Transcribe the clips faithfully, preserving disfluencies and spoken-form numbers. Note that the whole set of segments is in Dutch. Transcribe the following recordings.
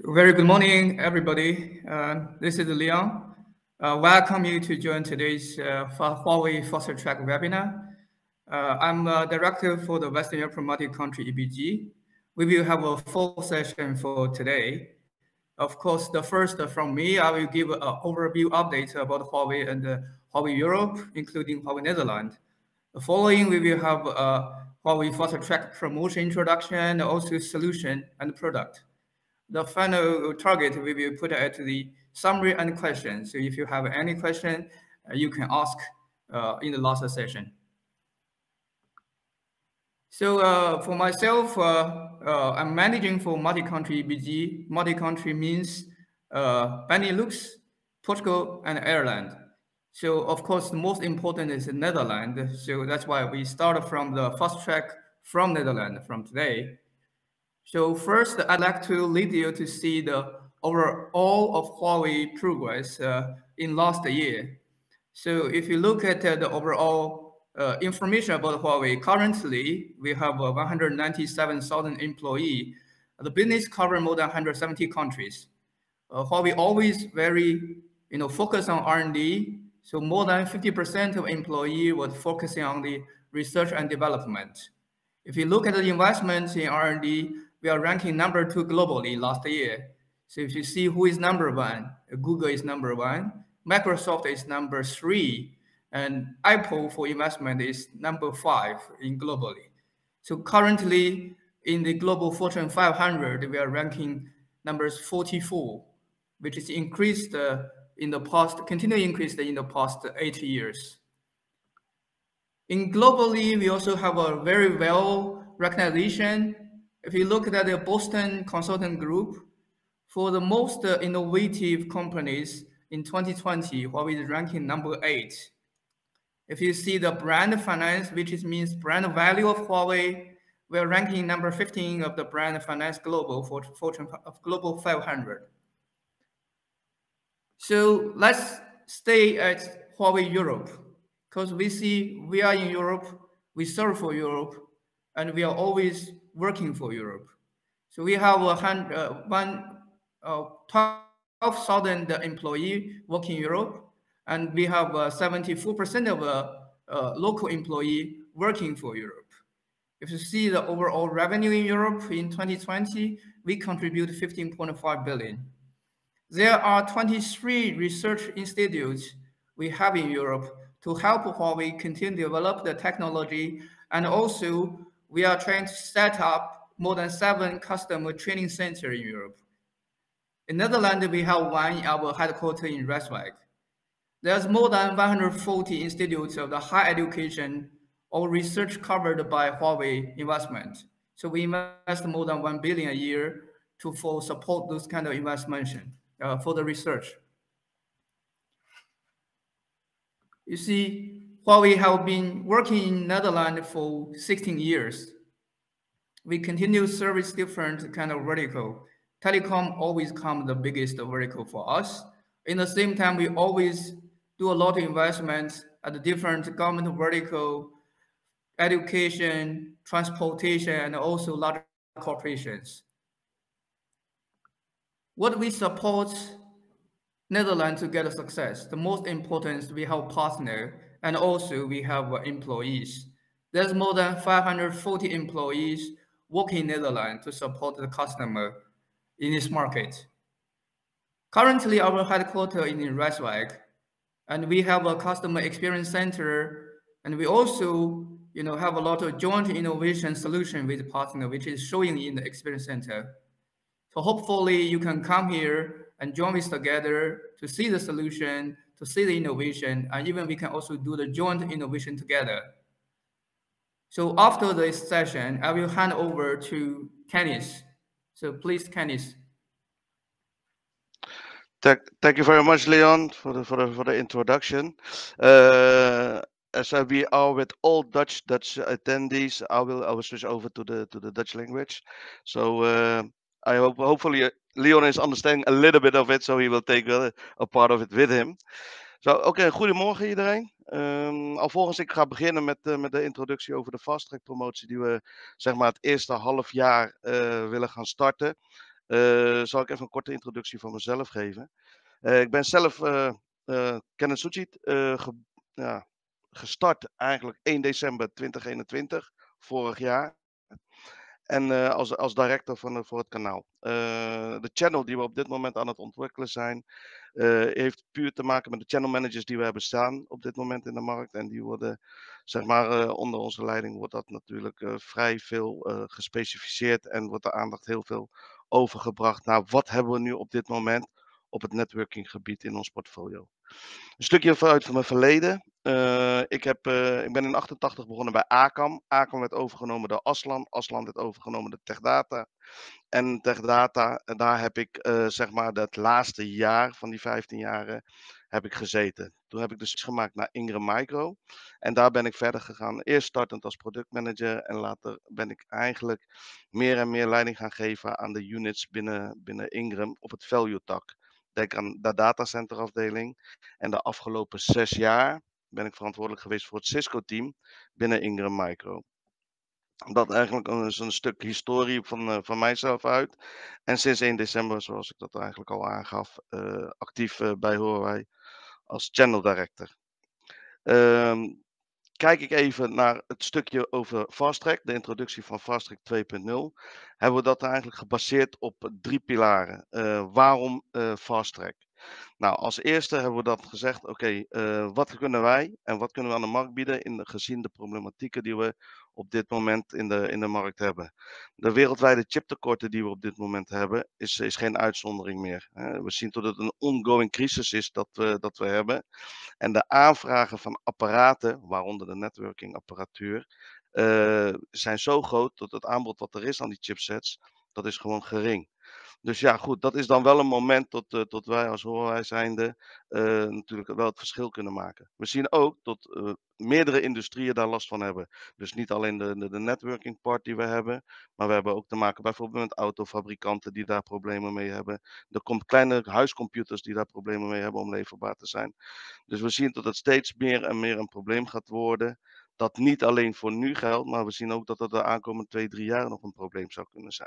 Very good morning, everybody. Uh, this is Leon. Uh, welcome you to join today's uh, Huawei Fast Track webinar. Uh, I'm a director for the Western Europe multi-country E B G. We will have a full session for today. Of course, the first from me, I will give an overview update about Huawei and uh, Huawei Europe, including Huawei Netherlands. The following, we will have a Huawei Fast Track promotion introduction, also solution and product. The final target we will put at the summary and questions. So if you have any question, uh, you can ask uh, in the last session. So uh, for myself, uh, uh, I'm managing for multi-country E B G. Multi-country means uh, Benelux, Portugal, and Ireland. So of course, the most important is the Netherlands. So that's why we start from the fast track from Netherlands from today. So first, I'd like to lead you to see the overall of Huawei progress uh, in last year. So if you look at uh, the overall uh, information about Huawei, currently we have uh, one hundred ninety-seven thousand employees. The business covers more than one hundred seventy countries. Uh, Huawei always very, you know, focused on R and D. So more than fifty percent of employees was focusing on the research and development. If you look at the investments in R and D, we are ranking number two globally last year. So if you see who is number one, Google is number one, Microsoft is number three, and Apple for investment is number five in globally. So currently in the global Fortune five hundred, we are ranking numbers forty-four, which is increased uh, in the past, continually increased in the past eight years. In globally, we also have a very well recognition. If you look at the Boston Consulting Group, for the most uh, innovative companies in twenty twenty, Huawei is ranking number eight. If you see the brand finance, which is means brand value of Huawei, we are ranking number fifteen of the brand finance global for Fortune of Global five hundred. So let's stay at Huawei Europe, because we see we are in Europe, we serve for Europe, and we are always working for Europe. So we have a hundred, uh, one, uh, twelve thousand employees working in Europe, and we have uh, seventy-four percent of uh, uh, local employee working for Europe. If you see the overall revenue in Europe in twenty twenty, we contribute fifteen point five billion. There are twenty-three research institutes we have in Europe to help Huawei continue to develop the technology, and also we are trying to set up more than seven customer training centers in Europe. In Netherlands, we have one in our headquarters in Rijswijk. There's more than one hundred forty institutes of the higher education or research covered by Huawei investment. So we invest more than one billion a year to for support those kind of investment uh, for the research. You see, Huawei have been working in Netherlands for sixteen years. We continue to service different kind of vertical. Telecom always comes the biggest vertical for us. In the same time, we always do a lot of investments at the different government vertical, education, transportation, and also large corporations. What we support Netherlands to get a success, the most important is we have partner, and also we have employees. There's more than five hundred forty employees working in Netherlands to support the customer in this market. Currently, our headquarters is in Rijswijk, and we have a customer experience center, and we also, you know, have a lot of joint innovation solution with partner, which is showing in the experience center. So hopefully you can come here and join us together to see the solution, to see the innovation, and even we can also do the joint innovation together. So after this session, I will hand over to Kenneth. So please, Kenneth. Thank, thank you very much, Leon, for the for the for the introduction. Uh, as uh, we are with all Dutch Dutch attendees, I will I will switch over to the to the Dutch language. So uh, I hope hopefully Leon is understanding a little bit of it, so he will take a, a part of it with him. Zo, oké, okay, goedemorgen iedereen. Um, alvorens ik ga beginnen met, uh, met de introductie over de fast track promotie die we zeg maar het eerste half jaar uh, willen gaan starten. Uh, zal ik even een korte introductie van mezelf geven. Uh, ik ben zelf uh, uh, Kenneth Soetjiet uh, ge, ja, gestart eigenlijk één december tweeduizend eenentwintig, vorig jaar. En uh, als, als director van, uh, voor het kanaal. Uh, de channel die we op dit moment aan het ontwikkelen zijn, uh, heeft puur te maken met de channel managers die we hebben staan op dit moment in de markt. En die worden, zeg maar, uh, onder onze leiding wordt dat natuurlijk uh, vrij veel uh, gespecificeerd en wordt de aandacht heel veel overgebracht naar wat hebben we nu op dit moment op het networkinggebied in ons portfolio. Een stukje vooruit van mijn verleden. Uh, ik, heb, uh, ik ben in achtentachtig begonnen bij ACAM. ACAM werd overgenomen door Aslan. Aslan werd overgenomen door TechData. En TechData, daar heb ik uh, zeg maar het laatste jaar van die vijftien jaren heb ik gezeten. Toen heb ik dus gemaakt naar Ingram Micro. En daar ben ik verder gegaan. Eerst startend als productmanager. En later ben ik eigenlijk meer en meer leiding gaan geven aan de units binnen, binnen Ingram op het value tak. Denk aan de datacenterafdeling. En de afgelopen zes jaar ben ik verantwoordelijk geweest voor het Cisco-team binnen Ingram Micro. Dat eigenlijk is een stuk historie van, uh, van mijzelf uit. En sinds één december, zoals ik dat eigenlijk al aangaf, uh, actief uh, bij Huawei als channel director. Um, Kijk ik even naar het stukje over FastTrack, de introductie van FastTrack twee punt nul, hebben we dat eigenlijk gebaseerd op drie pilaren. Uh, waarom uh, FastTrack? Nou, als eerste hebben we dat gezegd, oké, okay, uh, wat kunnen wij en wat kunnen we aan de markt bieden in de, gezien de problematieken die we op dit moment in de, in de markt hebben. De wereldwijde chiptekorten die we op dit moment hebben, is, is geen uitzondering meer. Uh, we zien dat het een ongoing crisis is dat we, dat we hebben. En de aanvragen van apparaten, waaronder de networkingapparatuur, uh, zijn zo groot dat het aanbod wat er is aan die chipsets, dat is gewoon gering. Dus ja, goed, dat is dan wel een moment tot, uh, tot wij als Huawei zijnde uh, natuurlijk wel het verschil kunnen maken. We zien ook dat uh, meerdere industrieën daar last van hebben. Dus niet alleen de, de, de networking part die we hebben, maar we hebben ook te maken bijvoorbeeld met autofabrikanten die daar problemen mee hebben. Er komt kleine huiscomputers die daar problemen mee hebben om leverbaar te zijn. Dus we zien dat het steeds meer en meer een probleem gaat worden. Dat niet alleen voor nu geldt, maar we zien ook dat het de aankomende twee, drie jaar nog een probleem zou kunnen zijn.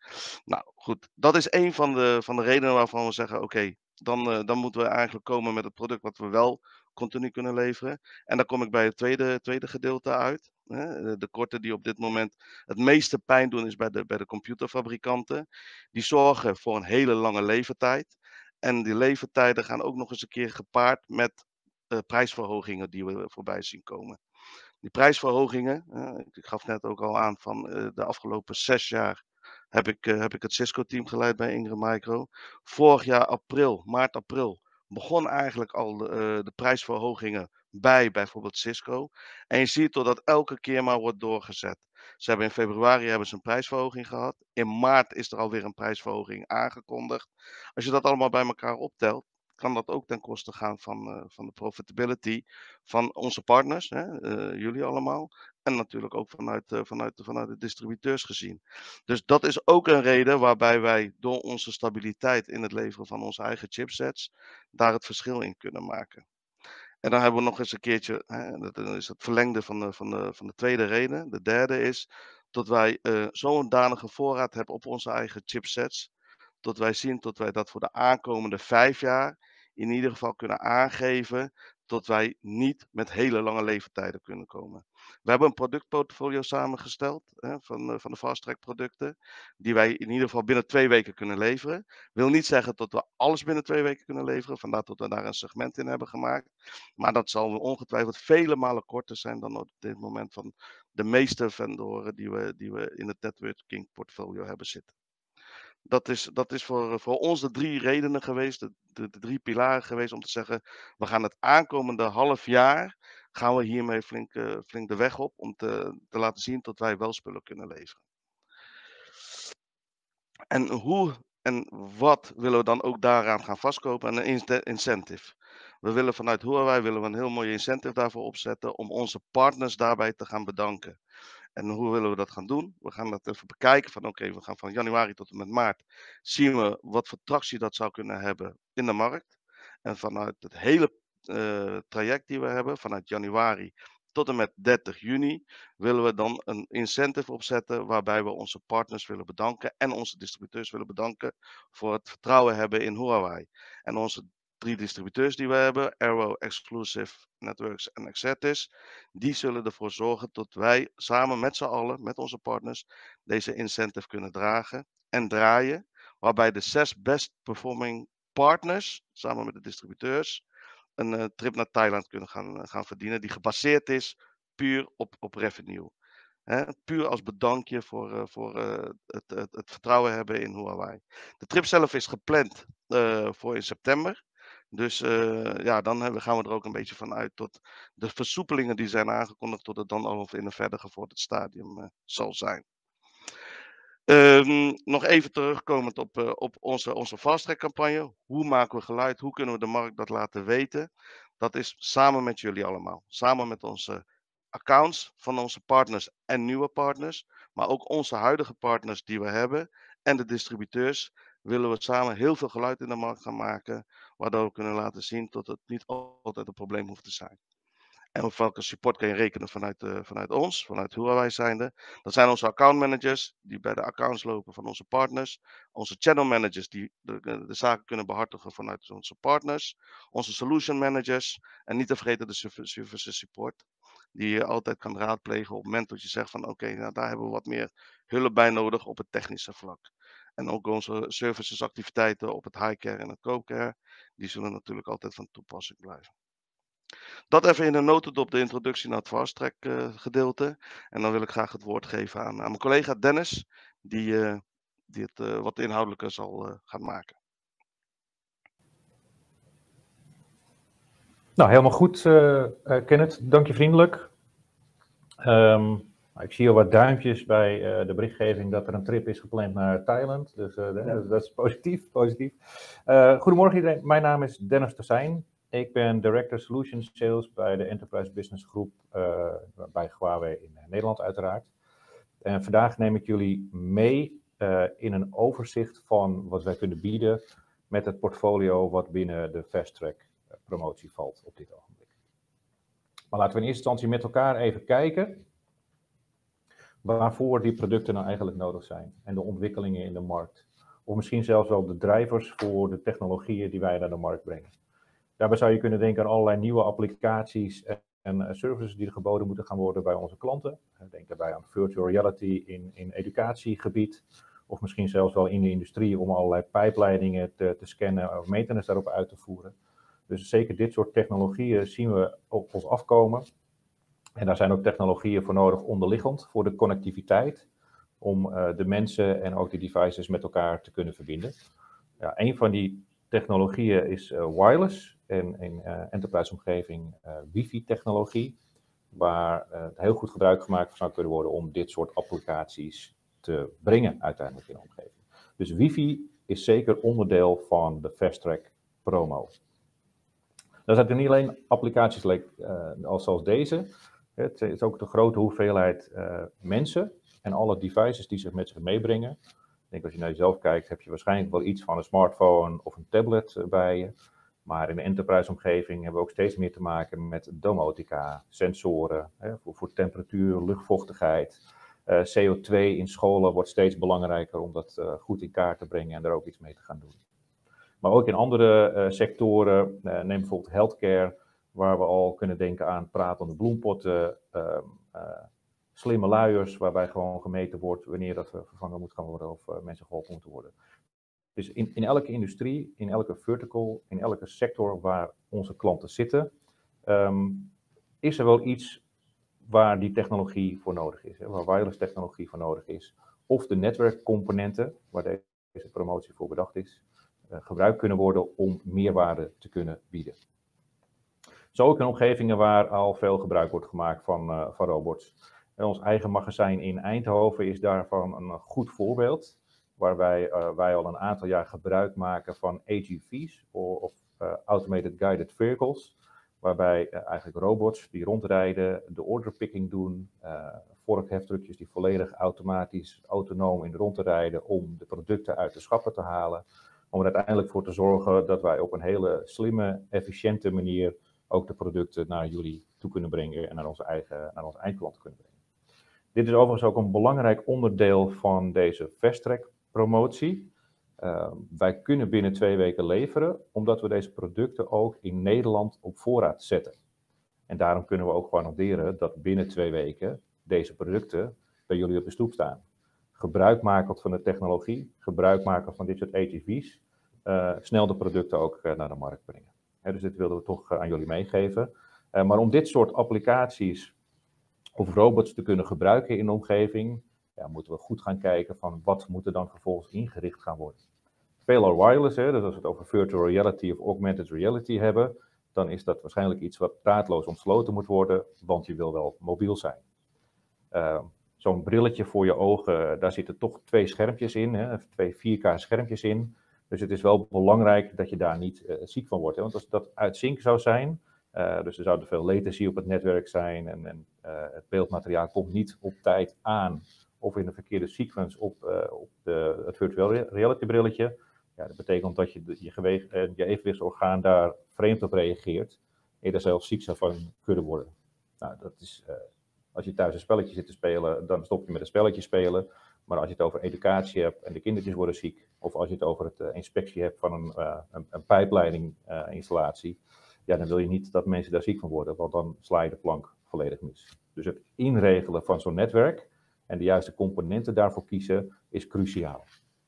Nou goed, dat is een van de, van de redenen waarvan we zeggen, oké, okay, dan, uh, dan moeten we eigenlijk komen met het product wat we wel continu kunnen leveren. En dan kom ik bij het tweede, tweede gedeelte uit. Hè. De korten die op dit moment het meeste pijn doen is bij de, bij de computerfabrikanten. Die zorgen voor een hele lange levertijd. En die levertijden gaan ook nog eens een keer gepaard met uh, prijsverhogingen die we voorbij zien komen. Die prijsverhogingen, uh, ik gaf net ook al aan van uh, de afgelopen zes jaar heb ik, uh, heb ik het Cisco-team geleid bij Ingram Micro. Vorig jaar april, maart, april, begon eigenlijk al de, uh, de prijsverhogingen bij bijvoorbeeld Cisco. En je ziet dat dat elke keer maar wordt doorgezet. Ze hebben in februari hebben ze een prijsverhoging gehad. In maart is er alweer een prijsverhoging aangekondigd. Als je dat allemaal bij elkaar optelt, kan dat ook ten koste gaan van, uh, van de profitability van onze partners, hè, uh, jullie allemaal. En natuurlijk ook vanuit, uh, vanuit, vanuit de distributeurs gezien. Dus dat is ook een reden waarbij wij door onze stabiliteit in het leveren van onze eigen chipsets daar het verschil in kunnen maken. En dan hebben we nog eens een keertje, hè, dat is het verlengde van de, van, de, van de tweede reden. De derde is dat wij uh, zo'n danige voorraad hebben op onze eigen chipsets. Dat wij zien dat wij dat voor de aankomende vijf jaar in ieder geval kunnen aangeven dat wij niet met hele lange leeftijden kunnen komen. We hebben een productportfolio samengesteld hè, van, van de FastTrack producten, die wij in ieder geval binnen twee weken kunnen leveren. Wil niet zeggen dat we alles binnen twee weken kunnen leveren, vandaar dat we daar een segment in hebben gemaakt. Maar dat zal ongetwijfeld vele malen korter zijn dan op dit moment van de meeste vendoren die we, die we in het networking portfolio hebben zitten. Dat is, dat is voor, voor ons de drie redenen geweest, de, de, de drie pilaren geweest om te zeggen, we gaan het aankomende half jaar, gaan we hiermee flink, uh, flink de weg op om te, te laten zien dat wij wel spullen kunnen leveren. En hoe en wat willen we dan ook daaraan gaan vastkopen? En een incentive. We willen vanuit Huawei willen we een heel mooie incentive daarvoor opzetten om onze partners daarbij te gaan bedanken. En hoe willen we dat gaan doen? We gaan dat even bekijken van oké, okay, we gaan van januari tot en met maart zien we wat voor tractie dat zou kunnen hebben in de markt. En vanuit het hele uh, traject die we hebben, vanuit januari tot en met dertig juni willen we dan een incentive opzetten waarbij we onze partners willen bedanken en onze distributeurs willen bedanken voor het vertrouwen hebben in Huawei. En onze drie distributeurs die we hebben, Arrow, Exclusive Networks en Exertis, die zullen ervoor zorgen dat wij samen met z'n allen, met onze partners, deze incentive kunnen dragen en draaien, waarbij de zes best performing partners, samen met de distributeurs, een uh, trip naar Thailand kunnen gaan, uh, gaan verdienen, die gebaseerd is puur op, op revenue. Hè? Puur als bedankje voor, uh, voor uh, het, het, het vertrouwen hebben in Huawei. De trip zelf is gepland uh, voor in september. Dus uh, ja, dan hebben, gaan we er ook een beetje van uit tot de versoepelingen die zijn aangekondigd, tot het dan al in een verder gevorderd stadium uh, zal zijn. Um, nog even terugkomend op, uh, op onze, onze fast-track campagne. Hoe maken we geluid? Hoe kunnen we de markt dat laten weten? Dat is samen met jullie allemaal. Samen met onze accounts van onze partners en nieuwe partners. Maar ook onze huidige partners die we hebben. En de distributeurs willen we samen heel veel geluid in de markt gaan maken. Waardoor we kunnen laten zien dat het niet altijd een probleem hoeft te zijn. En op welke support kan je rekenen vanuit, uh, vanuit ons, vanuit Huawei zijnde. Dat zijn onze account managers die bij de accounts lopen van onze partners. Onze channel managers die de, de zaken kunnen behartigen vanuit onze partners. Onze solution managers. En niet te vergeten de service support. Die je altijd kan raadplegen op het moment dat je zegt van oké, okay, nou, daar hebben we wat meer hulp bij nodig op het technische vlak. En ook onze services activiteiten op het high care en het co-care. Die zullen natuurlijk altijd van toepassing blijven. Dat even in een notendop de introductie naar het fast-track uh, gedeelte. En dan wil ik graag het woord geven aan, aan mijn collega Dennis, die, uh, die het uh, wat inhoudelijker zal uh, gaan maken. Nou, helemaal goed, uh, uh, Kenneth. Dank je vriendelijk. Um, ik zie al wat duimpjes bij uh, de berichtgeving dat er een trip is gepland naar Thailand. Dus uh, ja. dat is positief. positief. Uh, goedemorgen iedereen. Mijn naam is Dennis Tersijn. Ik ben Director Solutions Sales bij de Enterprise Business Group uh, bij Huawei in Nederland uiteraard. En vandaag neem ik jullie mee uh, in een overzicht van wat wij kunnen bieden met het portfolio wat binnen de Fast Track promotie valt op dit ogenblik. Maar laten we in eerste instantie met elkaar even kijken waarvoor die producten nou eigenlijk nodig zijn en de ontwikkelingen in de markt. Of misschien zelfs wel de drivers voor de technologieën die wij naar de markt brengen. Daarbij zou je kunnen denken aan allerlei nieuwe applicaties en services die er geboden moeten gaan worden bij onze klanten. Denk daarbij aan virtual reality in, in educatiegebied. Of misschien zelfs wel in de industrie om allerlei pijpleidingen te, te scannen of maintenance daarop uit te voeren. Dus zeker dit soort technologieën zien we op ons afkomen. En daar zijn ook technologieën voor nodig onderliggend voor de connectiviteit. Om uh, de mensen en ook de devices met elkaar te kunnen verbinden. Ja, een van die technologieën is uh, wireless en in uh, enterprise omgeving uh, wifi technologie. Waar uh, heel goed gebruik gemaakt van zou kunnen worden om dit soort applicaties te brengen uiteindelijk in de omgeving. Dus wifi is zeker onderdeel van de Fast Track promo. Daar zijn er niet alleen applicaties uh, als zoals deze. Het is ook de grote hoeveelheid uh, mensen en alle devices die zich met zich meebrengen. Ik denk als je naar jezelf kijkt, heb je waarschijnlijk wel iets van een smartphone of een tablet uh, bij je. Maar in de enterprise omgeving hebben we ook steeds meer te maken met domotica, sensoren, hè, voor, voor temperatuur, luchtvochtigheid. Uh, C O twee in scholen wordt steeds belangrijker om dat uh, goed in kaart te brengen en daar ook iets mee te gaan doen. Maar ook in andere uh, sectoren, uh, neem bijvoorbeeld healthcare, waar we al kunnen denken aan pratende bloempotten, uh, uh, slimme luiers, waarbij gewoon gemeten wordt wanneer dat vervangen moet gaan worden of uh, mensen geholpen moeten worden. Dus in, in elke industrie, in elke vertical, in elke sector waar onze klanten zitten, um, is er wel iets waar die technologie voor nodig is, hè, waar wireless technologie voor nodig is. Of de netwerkcomponenten, waar deze promotie voor bedacht is, uh, gebruikt kunnen worden om meerwaarde te kunnen bieden. Zo ook in omgevingen waar al veel gebruik wordt gemaakt van, uh, van robots. En ons eigen magazijn in Eindhoven is daarvan een goed voorbeeld. Waar wij, uh, wij al een aantal jaar gebruik maken van A G V's, of uh, Automated Guided Vehicles. Waarbij uh, eigenlijk robots die rondrijden, de orderpicking doen, uh, vorkheftruckjes die volledig automatisch, autonoom in de rond te rijden om de producten uit de schappen te halen. Om er uiteindelijk voor te zorgen dat wij op een hele slimme, efficiënte manier ook de producten naar jullie toe kunnen brengen en naar onze eigen, naar onze eindklanten kunnen brengen. Dit is overigens ook een belangrijk onderdeel van deze Fast Track promotie. Uh, wij kunnen binnen twee weken leveren, omdat we deze producten ook in Nederland op voorraad zetten. En daarom kunnen we ook garanderen dat binnen twee weken deze producten bij jullie op de stoep staan. Gebruikmakend van de technologie, gebruikmakend van dit soort A G V's, uh, snel de producten ook uh, naar de markt brengen. He, dus dit wilden we toch uh, aan jullie meegeven. Uh, maar om dit soort applicaties of robots te kunnen gebruiken in de omgeving, ja, moeten we goed gaan kijken van wat moet er dan vervolgens ingericht gaan worden. Veelal wireless, hè, dus als we het over virtual reality of augmented reality hebben, dan is dat waarschijnlijk iets wat draadloos ontsloten moet worden, want je wil wel mobiel zijn. Uh, Zo'n brilletje voor je ogen, daar zitten toch twee schermpjes in, hè, twee vier K schermpjes in. Dus het is wel belangrijk dat je daar niet uh, ziek van wordt. Hè, want als dat uit sync zou zijn, uh, dus er zou er veel latency op het netwerk zijn en, en uh, het beeldmateriaal komt niet op tijd aan of in de verkeerde sequence op, uh, op de, het virtual reality brilletje. Ja, dat betekent dat je, je, geweeg, uh, je evenwichtsorgaan daar vreemd op reageert en je daar zelfs ziek zou van kunnen worden. Nou, dat is, uh, als je thuis een spelletje zit te spelen, dan stop je met een spelletje spelen. Maar als je het over educatie hebt en de kindertjes worden ziek, of als je het over het uh, inspectie hebt van een, uh, een, een pijpleiding uh, installatie, ja, dan wil je niet dat mensen daar ziek van worden, want dan sla je de plank volledig mis. Dus het inregelen van zo'n netwerk en de juiste componenten daarvoor kiezen is cruciaal.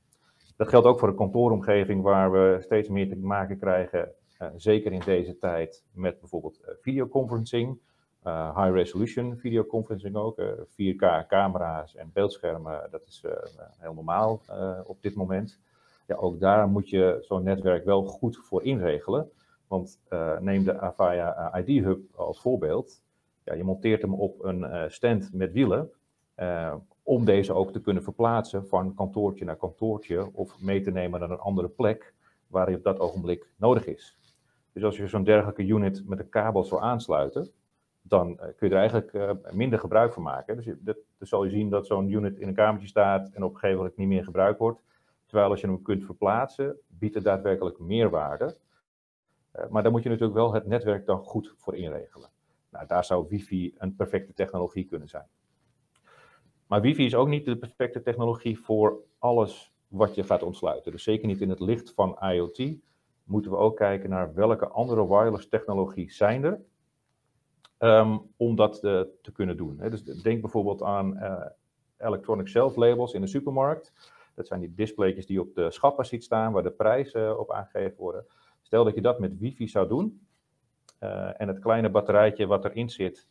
Dat geldt ook voor de kantooromgeving waar we steeds meer te maken krijgen, uh, zeker in deze tijd, met bijvoorbeeld uh, videoconferencing, uh, high resolution videoconferencing ook, uh, vier K camera's en beeldschermen, dat is uh, heel normaal uh, op dit moment. Ja, ook daar moet je zo'n netwerk wel goed voor inregelen, want uh, neem de Avaya I D Hub als voorbeeld. Ja, je monteert hem op een uh, stand met wielen, uh, om deze ook te kunnen verplaatsen van kantoortje naar kantoortje of mee te nemen naar een andere plek waar hij op dat ogenblik nodig is. Dus als je zo'n dergelijke unit met een kabel zou aansluiten, dan uh, kun je er eigenlijk uh, minder gebruik van maken. Dus, je, dat, dan zal je zien dat zo'n unit in een kamertje staat en op een gegeven moment niet meer gebruikt wordt. Terwijl als je hem kunt verplaatsen, biedt het daadwerkelijk meerwaarde. Uh, maar daar moet je natuurlijk wel het netwerk dan goed voor inregelen. Nou, daar zou wifi een perfecte technologie kunnen zijn. Maar wifi is ook niet de perfecte technologie voor alles wat je gaat ontsluiten. Dus zeker niet in het licht van IoT moeten we ook kijken naar welke andere wireless technologie zijn er um, om dat uh, te kunnen doen. Hè. Dus denk bijvoorbeeld aan uh, electronic shelf labels in de supermarkt. Dat zijn die displaytjes die op de schappen ziet staan, waar de prijzen uh, op aangegeven worden. Stel dat je dat met wifi zou doen uh, en het kleine batterijtje wat erin zit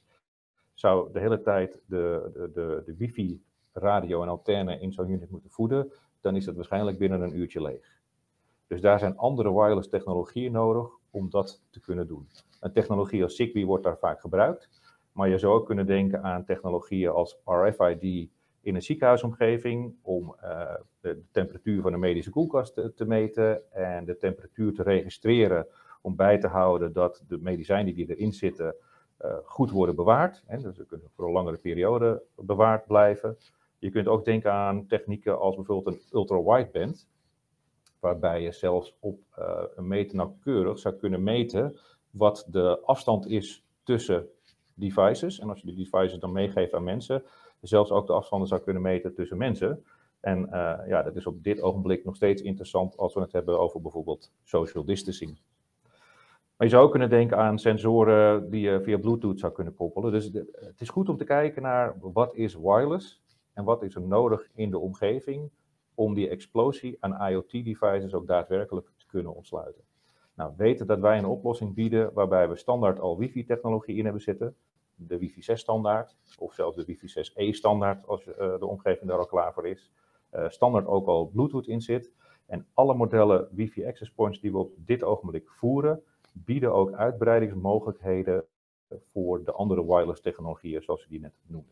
zou de hele tijd de, de, de, de wifi, radio en antenne in zo'n unit moeten voeden, dan is het waarschijnlijk binnen een uurtje leeg. Dus daar zijn andere wireless technologieën nodig om dat te kunnen doen. Een technologie als Zigbee wordt daar vaak gebruikt, maar je zou ook kunnen denken aan technologieën als R F I D in een ziekenhuisomgeving om uh, de temperatuur van een medische koelkast te, te meten en de temperatuur te registreren om bij te houden dat de medicijnen die erin zitten Uh, goed worden bewaard. Hè, dus ze kunnen voor een langere periode bewaard blijven. Je kunt ook denken aan technieken als bijvoorbeeld een ultra-wideband, waarbij je zelfs op uh, een meter nauwkeurig zou kunnen meten wat de afstand is tussen devices. En als je die devices dan meegeeft aan mensen, zelfs ook de afstanden zou kunnen meten tussen mensen. En uh, ja, dat is op dit ogenblik nog steeds interessant als we het hebben over bijvoorbeeld social distancing. Maar je zou ook kunnen denken aan sensoren die je via Bluetooth zou kunnen koppelen. Dus de, het is goed om te kijken naar wat is wireless en wat is er nodig in de omgeving om die explosie aan IoT-devices ook daadwerkelijk te kunnen ontsluiten. Nou, weten dat wij een oplossing bieden waarbij we standaard al wifi-technologie in hebben zitten, de wifi zes standaard of zelfs de wifi zes E standaard als uh, de omgeving daar al klaar voor is. Uh, standaard ook al Bluetooth in zit en alle modellen wifi access points die we op dit ogenblik voeren, bieden ook uitbreidingsmogelijkheden voor de andere wireless technologieën zoals we die net noemden.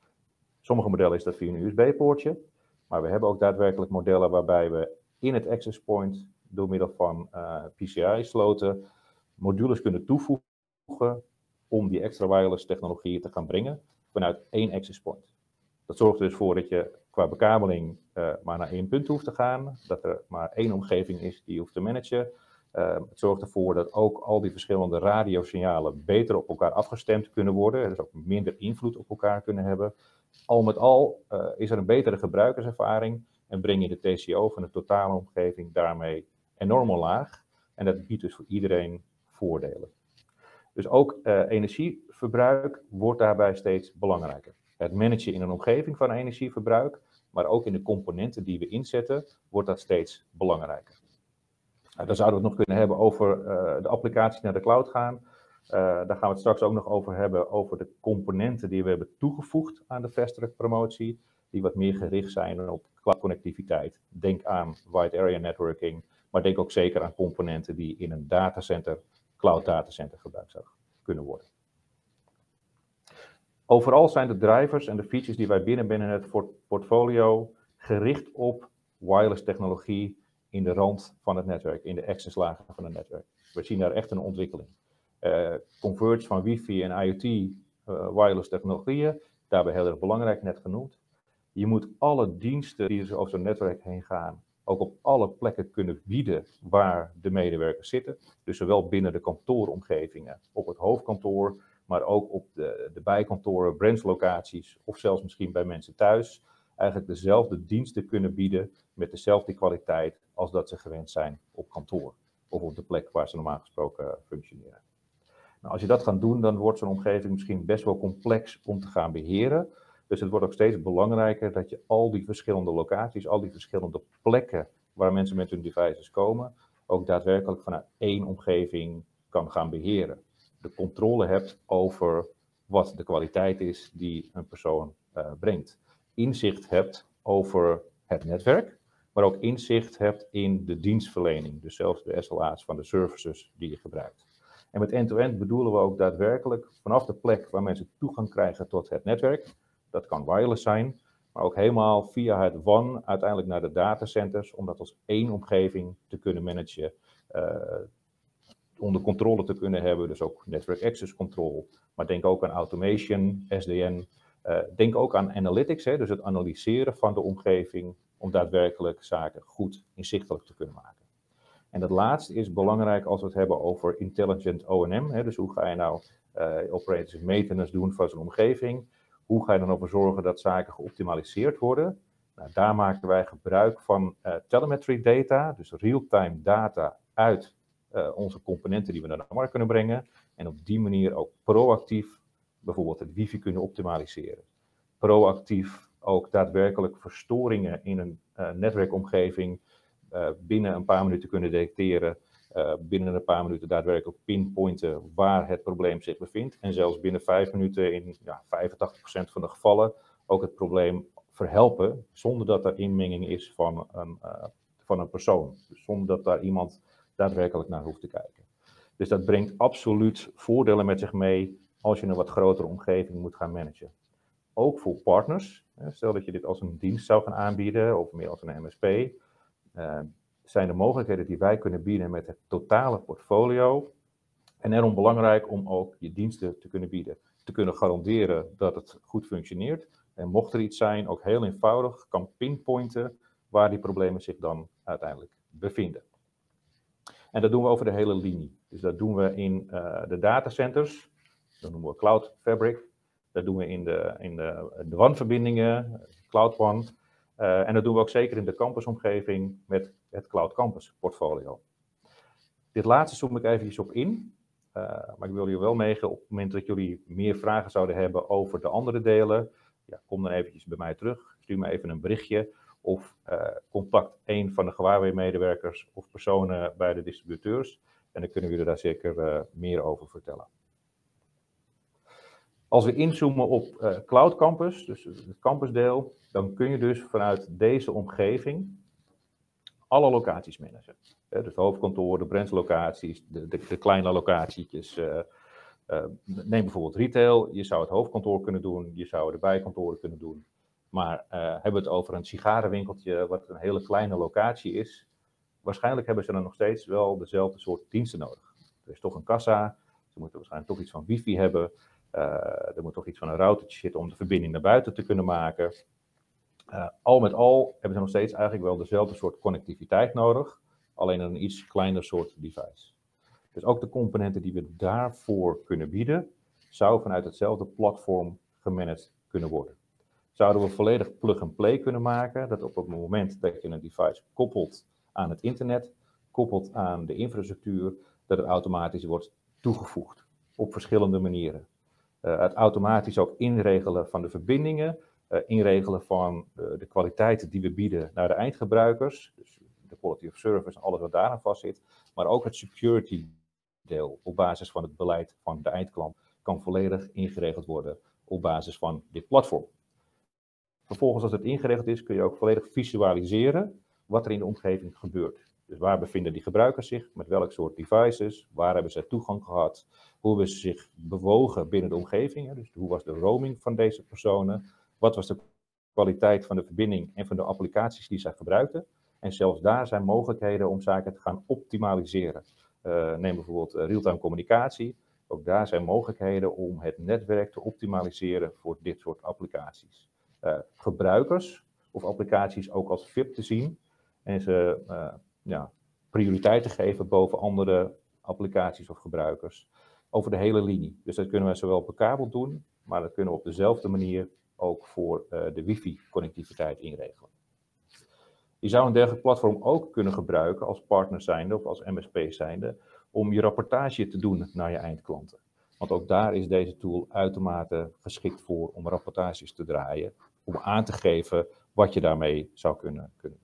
Sommige modellen is dat via een U S B-poortje, maar we hebben ook daadwerkelijk modellen waarbij we in het access point door middel van uh, P C I-sloten modules kunnen toevoegen om die extra wireless technologieën te gaan brengen vanuit één access point. Dat zorgt er dus voor dat je qua bekabeling uh, maar naar één punt hoeft te gaan, dat er maar één omgeving is die je hoeft te managen. Uh, het zorgt ervoor dat ook al die verschillende radiosignalen beter op elkaar afgestemd kunnen worden. Dus ook minder invloed op elkaar kunnen hebben. Al met al uh, is er een betere gebruikerservaring en breng je de T C O van de totale omgeving daarmee enorm omlaag. En dat biedt dus voor iedereen voordelen. Dus ook uh, energieverbruik wordt daarbij steeds belangrijker. Het managen in een omgeving van energieverbruik, maar ook in de componenten die we inzetten, wordt dat steeds belangrijker. Uh, dan zouden we het nog kunnen hebben over uh, de applicaties naar de cloud gaan. Uh, daar gaan we het straks ook nog over hebben, over de componenten die we hebben toegevoegd aan de Fast-Track promotie, die wat meer gericht zijn op cloud-connectiviteit. Denk aan wide area networking, maar denk ook zeker aan componenten die in een datacenter, cloud datacenter gebruikt zouden kunnen worden. Overal zijn de drivers en de features die wij binnen binnen het portfolio gericht op wireless technologie in de rand van het netwerk, in de accesslagen van het netwerk. We zien daar echt een ontwikkeling. Uh, converge van wifi en IoT uh, wireless technologieën, daarbij heel erg belangrijk, net genoemd. Je moet alle diensten die dus over zo'n netwerk heen gaan, ook op alle plekken kunnen bieden waar de medewerkers zitten. Dus zowel binnen de kantooromgevingen, op het hoofdkantoor, maar ook op de, de bijkantoren, branchlocaties of zelfs misschien bij mensen thuis. Eigenlijk dezelfde diensten kunnen bieden met dezelfde kwaliteit als dat ze gewend zijn op kantoor. Of op de plek waar ze normaal gesproken uh, functioneren. Nou, als je dat gaat doen, dan wordt zo'n omgeving misschien best wel complex om te gaan beheren. Dus het wordt ook steeds belangrijker dat je al die verschillende locaties, al die verschillende plekken waar mensen met hun devices komen, ook daadwerkelijk vanuit één omgeving kan gaan beheren. De controle hebt over wat de kwaliteit is die een persoon uh, brengt. Inzicht hebt over het netwerk, maar ook inzicht hebt in de dienstverlening. Dus zelfs de S L A's van de services die je gebruikt. En met end-to-end bedoelen we ook daadwerkelijk vanaf de plek waar mensen toegang krijgen tot het netwerk. Dat kan wireless zijn, maar ook helemaal via het W A N uiteindelijk naar de datacenters, om dat als één omgeving te kunnen managen, uh, onder controle te kunnen hebben, dus ook network access control. Maar denk ook aan automation, S D N, uh, denk ook aan analytics, hè, dus het analyseren van de omgeving, om daadwerkelijk zaken goed inzichtelijk te kunnen maken. En dat laatste is belangrijk als we het hebben over intelligent O en M, hè, dus hoe ga je nou uh, operations maintenance doen van zo'n omgeving. Hoe ga je dan ervoor zorgen dat zaken geoptimaliseerd worden? Nou, daar maken wij gebruik van uh, telemetry data, dus real-time data uit uh, onze componenten die we naar de markt kunnen brengen. En op die manier ook proactief bijvoorbeeld het wifi kunnen optimaliseren. Proactief ook daadwerkelijk verstoringen in een uh, netwerkomgeving uh, binnen een paar minuten kunnen detecteren. Uh, binnen een paar minuten daadwerkelijk pinpointen waar het probleem zich bevindt. En zelfs binnen vijf minuten in ja, vijfentachtig procent van de gevallen ook het probleem verhelpen, zonder dat er inmenging is van een, uh, van een persoon. Dus zonder dat daar iemand daadwerkelijk naar hoeft te kijken. Dus dat brengt absoluut voordelen met zich mee als je een wat grotere omgeving moet gaan managen. Ook voor partners. Stel dat je dit als een dienst zou gaan aanbieden, of meer als een M S P. Uh, zijn de mogelijkheden die wij kunnen bieden met het totale portfolio. En erom belangrijk om ook je diensten te kunnen bieden. Te kunnen garanderen dat het goed functioneert. En mocht er iets zijn, ook heel eenvoudig kan pinpointen waar die problemen zich dan uiteindelijk bevinden. En dat doen we over de hele linie. Dus dat doen we in uh, de datacenters. Dat noemen we Cloud Fabric. Dat doen we in de, in de, de W A N-verbindingen, Cloud W A N. Uh, en dat doen we ook zeker in de campusomgeving met het Cloud Campus portfolio. Dit laatste zoom ik eventjes op in. Uh, maar ik wil jullie wel meegeven op het moment dat jullie meer vragen zouden hebben over de andere delen. Ja, kom dan eventjes bij mij terug. Stuur me even een berichtje. Of uh, contact een van de Huawei-medewerkers of personen bij de distributeurs. En dan kunnen we jullie daar zeker uh, meer over vertellen. Als we inzoomen op uh, Cloud Campus, dus het campusdeel, dan kun je dus vanuit deze omgeving alle locaties managen. He, dus de hoofdkantoor, de branchlocaties, de, de, de kleine locatietjes. Uh, uh, neem bijvoorbeeld retail, je zou het hoofdkantoor kunnen doen, je zou de bijkantoren kunnen doen. Maar uh, hebben we het over een sigarenwinkeltje wat een hele kleine locatie is, waarschijnlijk hebben ze dan nog steeds wel dezelfde soort diensten nodig. Er is toch een kassa, ze moeten waarschijnlijk toch iets van wifi hebben. Uh, er moet toch iets van een routertje zitten om de verbinding naar buiten te kunnen maken. Uh, al met al hebben ze nog steeds eigenlijk wel dezelfde soort connectiviteit nodig. alleen een iets kleiner soort device. Dus ook de componenten die we daarvoor kunnen bieden, zou vanuit hetzelfde platform gemanaged kunnen worden. Zouden we volledig plug-and-play kunnen maken, dat op het moment dat je een device koppelt aan het internet, koppelt aan de infrastructuur, dat het automatisch wordt toegevoegd op verschillende manieren. Uh, het automatisch ook inregelen van de verbindingen, uh, inregelen van uh, de kwaliteit die we bieden naar de eindgebruikers, dus de quality of service en alles wat daaraan vastzit, maar ook het security deel op basis van het beleid van de eindklant kan volledig ingeregeld worden op basis van dit platform. Vervolgens, als het ingeregeld is, kun je ook volledig visualiseren wat er in de omgeving gebeurt. Dus waar bevinden die gebruikers zich, met welk soort devices, waar hebben ze toegang gehad, hoe hebben ze zich bewogen binnen de omgeving, dus hoe was de roaming van deze personen, wat was de kwaliteit van de verbinding en van de applicaties die zij gebruikten. En zelfs daar zijn mogelijkheden om zaken te gaan optimaliseren. Uh, neem bijvoorbeeld uh, real-time communicatie. Ook daar zijn mogelijkheden om het netwerk te optimaliseren voor dit soort applicaties. Uh, gebruikers of applicaties ook als V I P te zien en ze uh, ja, prioriteit te geven boven andere applicaties of gebruikers over de hele linie. Dus dat kunnen we zowel per kabel doen, maar dat kunnen we op dezelfde manier ook voor uh, de wifi-connectiviteit inregelen. Je zou een dergelijk platform ook kunnen gebruiken als partner zijnde of als M S P zijnde om je rapportage te doen naar je eindklanten. Want ook daar is deze tool uitermate geschikt voor om rapportages te draaien, om aan te geven wat je daarmee zou kunnen, kunnen doen.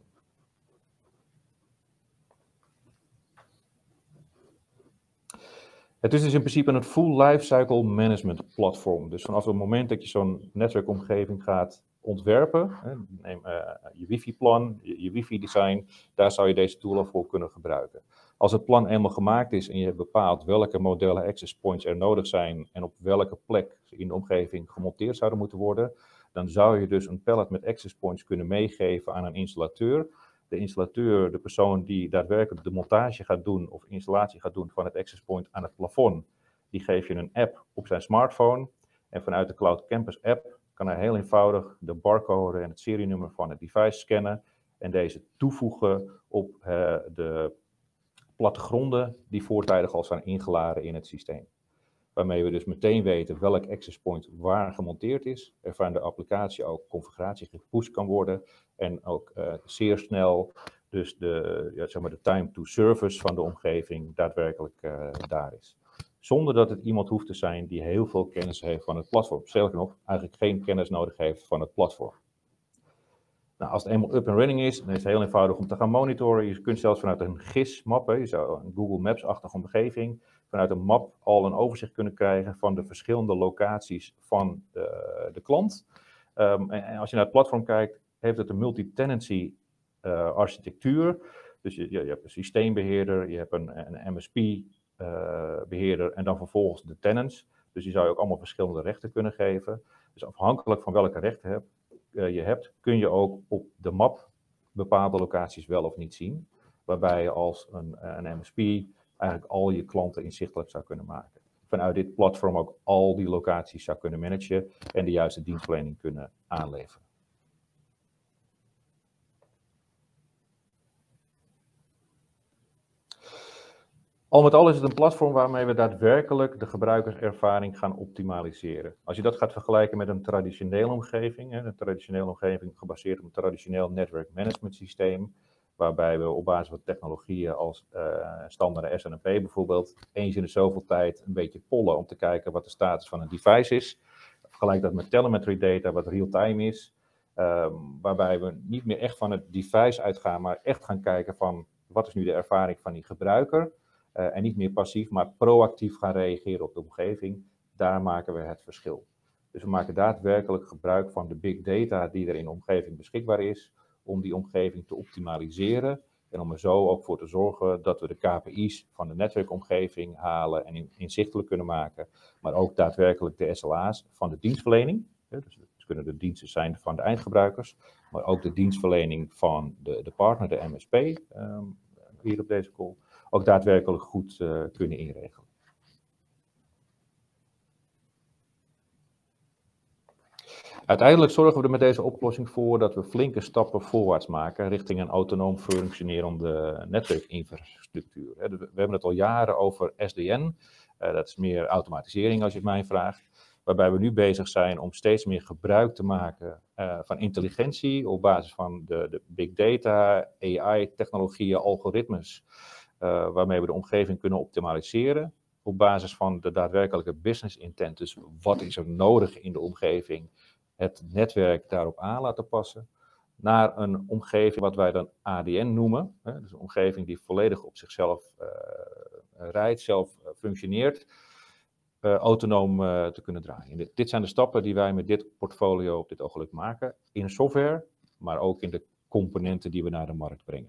Het is dus in principe een full lifecycle management platform. Dus vanaf het moment dat je zo'n netwerkomgeving gaat ontwerpen, hè, neem uh, je wifi-plan, je, je wifi-design, daar zou je deze tool al voor kunnen gebruiken. Als het plan eenmaal gemaakt is en je hebt bepaald welke modellen access points er nodig zijn en op welke plek ze in de omgeving gemonteerd zouden moeten worden, dan zou je dus een pallet met access points kunnen meegeven aan een installateur. De installateur, de persoon die daadwerkelijk de montage gaat doen of installatie gaat doen van het access point aan het plafond, die geef je een app op zijn smartphone en vanuit de Cloud Campus app kan hij heel eenvoudig de barcode en het serienummer van het device scannen en deze toevoegen op uh, de plattegronden die voortijdig al zijn ingeladen in het systeem. Waarmee we dus meteen weten welk access point waar gemonteerd is, er van de applicatie ook configuratie gepusht kan worden en ook uh, zeer snel dus de, ja, zeg maar de time to service van de omgeving daadwerkelijk uh, daar is. Zonder dat het iemand hoeft te zijn die heel veel kennis heeft van het platform. Sterker nog, eigenlijk geen kennis nodig heeft van het platform. Nou, als het eenmaal up and running is, dan is het heel eenvoudig om te gaan monitoren. Je kunt zelfs vanuit een G I S-map, je zou een Google Maps-achtige omgeving, vanuit een map al een overzicht kunnen krijgen van de verschillende locaties van de, de klant. Um, en, en als je naar het platform kijkt, heeft het een multi-tenancy uh, architectuur. Dus je, je, je hebt een systeembeheerder, je hebt een, een M S P uh, beheerder en dan vervolgens de tenants. Dus die zou je ook allemaal verschillende rechten kunnen geven. Dus afhankelijk van welke rechten je hebt, uh, je hebt, kun je ook op de map bepaalde locaties wel of niet zien. Waarbij je als een, een M S P eigenlijk al je klanten inzichtelijk zou kunnen maken. Vanuit dit platform ook al die locaties zou kunnen managen en de juiste dienstverlening kunnen aanleveren. Al met al is het een platform waarmee we daadwerkelijk de gebruikerservaring gaan optimaliseren. Als je dat gaat vergelijken met een traditionele omgeving, een traditionele omgeving gebaseerd op een traditioneel network management systeem, waarbij we op basis van technologieën als uh, standaard S N M P bijvoorbeeld eens in de zoveel tijd een beetje pollen om te kijken wat de status van een device is. Vergelijk dat met telemetry data wat real-time is, um, waarbij we niet meer echt van het device uitgaan, maar echt gaan kijken van wat is nu de ervaring van die gebruiker. Uh, en niet meer passief, maar proactief gaan reageren op de omgeving. Daar maken we het verschil. Dus we maken daadwerkelijk gebruik van de big data die er in de omgeving beschikbaar is, om die omgeving te optimaliseren en om er zo ook voor te zorgen dat we de K P I's van de netwerkomgeving halen en in, inzichtelijk kunnen maken, maar ook daadwerkelijk de S L A's van de dienstverlening. Dus het kunnen de diensten zijn van de eindgebruikers, maar ook de dienstverlening van de, de partner, de M S P, um, hier op deze call, ook daadwerkelijk goed uh, kunnen inregelen. Uiteindelijk zorgen we er met deze oplossing voor dat we flinke stappen voorwaarts maken richting een autonoom functionerende netwerkinfrastructuur. We hebben het al jaren over S D N, dat is meer automatisering als je het mij vraagt, waarbij we nu bezig zijn om steeds meer gebruik te maken van intelligentie op basis van de, de big data, A I-technologieën, algoritmes, waarmee we de omgeving kunnen optimaliseren op basis van de daadwerkelijke business intent. Dus wat is er nodig in de omgeving? Het netwerk daarop aan laten passen, naar een omgeving wat wij dan A D N noemen. Hè, dus een omgeving die volledig op zichzelf uh, rijdt, zelf uh, functioneert, uh, autonoom uh, te kunnen draaien. Dit, dit zijn de stappen die wij met dit portfolio op dit ogenblik maken, in software, maar ook in de componenten die we naar de markt brengen.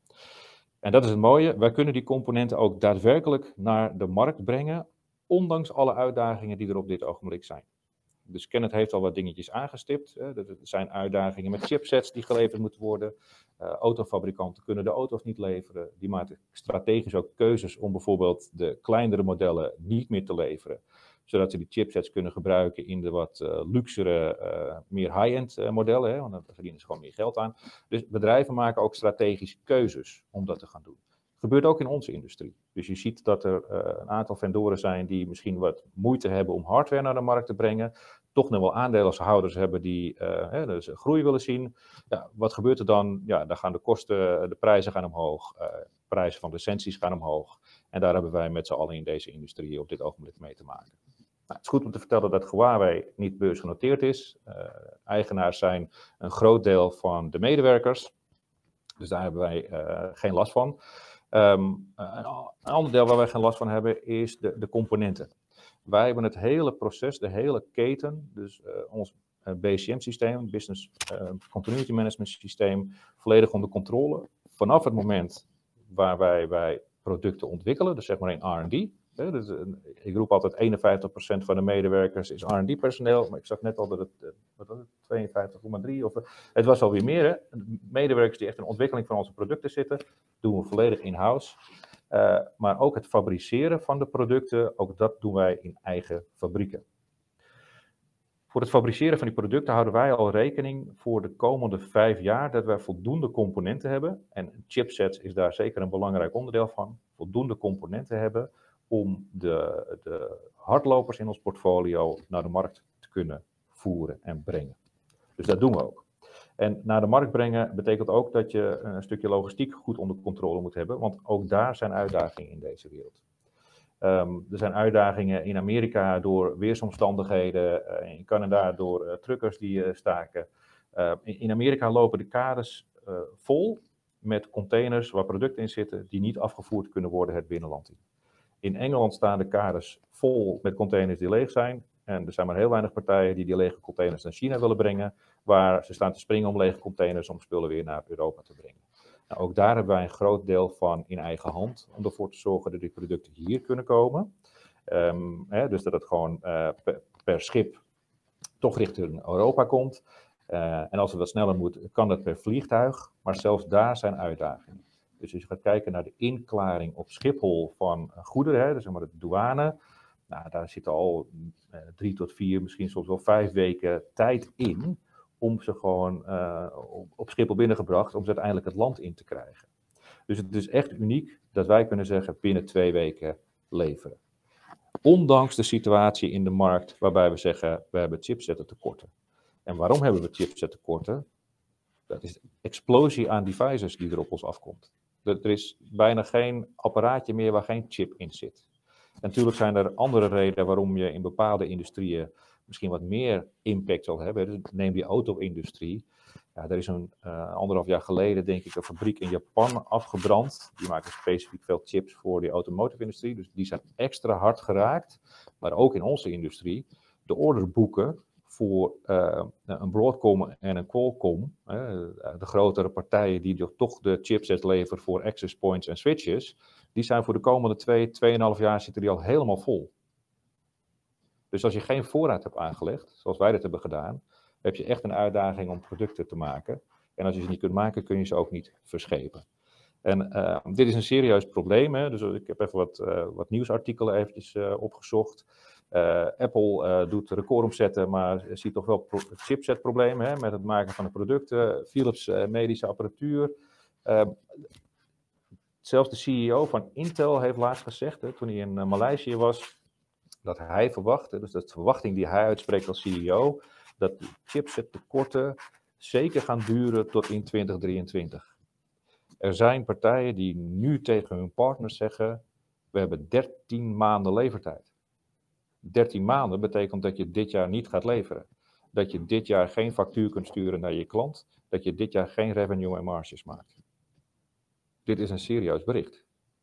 En dat is het mooie, wij kunnen die componenten ook daadwerkelijk naar de markt brengen, ondanks alle uitdagingen die er op dit ogenblik zijn. Dus Kenneth heeft al wat dingetjes aangestipt. Hè. Er zijn uitdagingen met chipsets die geleverd moeten worden. Uh, autofabrikanten kunnen de auto's niet leveren. Die maken strategisch ook keuzes om bijvoorbeeld de kleinere modellen niet meer te leveren. Zodat ze die chipsets kunnen gebruiken in de wat uh, luxere, uh, meer high-end uh, modellen. Hè, want daar verdienen ze gewoon meer geld aan. Dus bedrijven maken ook strategisch keuzes om dat te gaan doen. Dat gebeurt ook in onze industrie. Dus je ziet dat er uh, een aantal vendoren zijn die misschien wat moeite hebben om hardware naar de markt te brengen. Toch nog wel aandeelhouders hebben die uh, hè, dus groei willen zien. Ja, wat gebeurt er dan? Ja, dan gaan de kosten, de prijzen gaan omhoog. Uh, prijzen van licenties gaan omhoog. En daar hebben wij met z'n allen in deze industrie op dit ogenblik mee te maken. Nou, het is goed om te vertellen dat Huawei niet beursgenoteerd is. Uh, eigenaars zijn een groot deel van de medewerkers. Dus daar hebben wij uh, geen last van. Um, een ander deel waar wij geen last van hebben is de, de componenten. Wij hebben het hele proces, de hele keten, dus uh, ons uh, B C M-systeem, Business uh, Continuity Management systeem, volledig onder controle. Vanaf het moment waar wij, wij producten ontwikkelen, dus zeg maar in R en D. Hè, dus, uh, ik roep altijd eenenvijftig procent van de medewerkers is R en D-personeel, maar ik zag net al dat het, uh, wat was het tweeënvijftig komma drie, of uh, het was alweer meer. Hè? Medewerkers die echt in de ontwikkeling van onze producten zitten, doen we volledig in-house. Uh, maar ook het fabriceren van de producten, ook dat doen wij in eigen fabrieken. Voor het fabriceren van die producten houden wij al rekening voor de komende vijf jaar dat wij voldoende componenten hebben. En chipsets is daar zeker een belangrijk onderdeel van. Voldoende componenten hebben om de, de hardlopers in ons portfolio naar de markt te kunnen voeren en brengen. Dus dat doen we ook. En naar de markt brengen betekent ook dat je een stukje logistiek goed onder controle moet hebben, want ook daar zijn uitdagingen in deze wereld. Um, er zijn uitdagingen in Amerika door weersomstandigheden, uh, in Canada door uh, truckers die uh, staken. Uh, in, in Amerika lopen de kades uh, vol met containers waar producten in zitten die niet afgevoerd kunnen worden het binnenland in. In Engeland staan de kades vol met containers die leeg zijn. En er zijn maar heel weinig partijen die die lege containers naar China willen brengen, waar ze staan te springen om lege containers om spullen weer naar Europa te brengen. Nou, ook daar hebben wij een groot deel van in eigen hand, om ervoor te zorgen dat die producten hier kunnen komen. Um, hè, dus dat het gewoon uh, per, per schip toch richting Europa komt. Uh, en als het wat sneller moet, kan dat per vliegtuig, maar zelfs daar zijn uitdagingen. Dus als je gaat kijken naar de inklaring op Schiphol van goederen, hè, dus zeg maar de douane, nou, daar zitten al uh, drie tot vier, misschien soms wel vijf weken tijd in om ze gewoon uh, op, op Schiphol binnengebracht, om ze uiteindelijk het land in te krijgen. Dus het is echt uniek dat wij kunnen zeggen binnen twee weken leveren. Ondanks de situatie in de markt waarbij we zeggen, we hebben chipset tekorten. En waarom hebben we chipset tekorten? Dat is de explosie aan devices die er op ons afkomt. Er is bijna geen apparaatje meer waar geen chip in zit. Natuurlijk zijn er andere redenen waarom je in bepaalde industrieën misschien wat meer impact zal hebben. Dus neem die auto-industrie. Ja, er is een uh, anderhalf jaar geleden, denk ik, een fabriek in Japan afgebrand. Die maken specifiek veel chips voor die automotive-industrie. Dus die zijn extra hard geraakt. Maar ook in onze industrie, de orderboeken voor uh, een Broadcom en een Qualcomm, uh, de grotere partijen die toch de chipsets leveren voor access points en switches, die zijn voor de komende twee, tweeënhalf jaar zitten die al helemaal vol. Dus als je geen voorraad hebt aangelegd, zoals wij dat hebben gedaan, heb je echt een uitdaging om producten te maken. En als je ze niet kunt maken, kun je ze ook niet verschepen. En uh, dit is een serieus probleem. Hè? Dus ik heb even wat, uh, wat nieuwsartikelen eventjes uh, opgezocht. Uh, Apple uh, doet recordomzetten, maar ziet toch wel pro- chipsetproblemen hè, met het maken van de producten. Philips uh, medische apparatuur. Uh, zelfs de C E O van Intel heeft laatst gezegd, hè, toen hij in uh, Maleisië was, dat hij verwachtte, dus dat is de verwachting die hij uitspreekt als C E O, dat de chipsettekorten zeker gaan duren tot in twintig drieëntwintig. Er zijn partijen die nu tegen hun partners zeggen, we hebben dertien maanden levertijd. dertien maanden betekent dat je dit jaar niet gaat leveren. Dat je dit jaar geen factuur kunt sturen naar je klant. Dat je dit jaar geen revenue en marges maakt. Dit is een serieus bericht.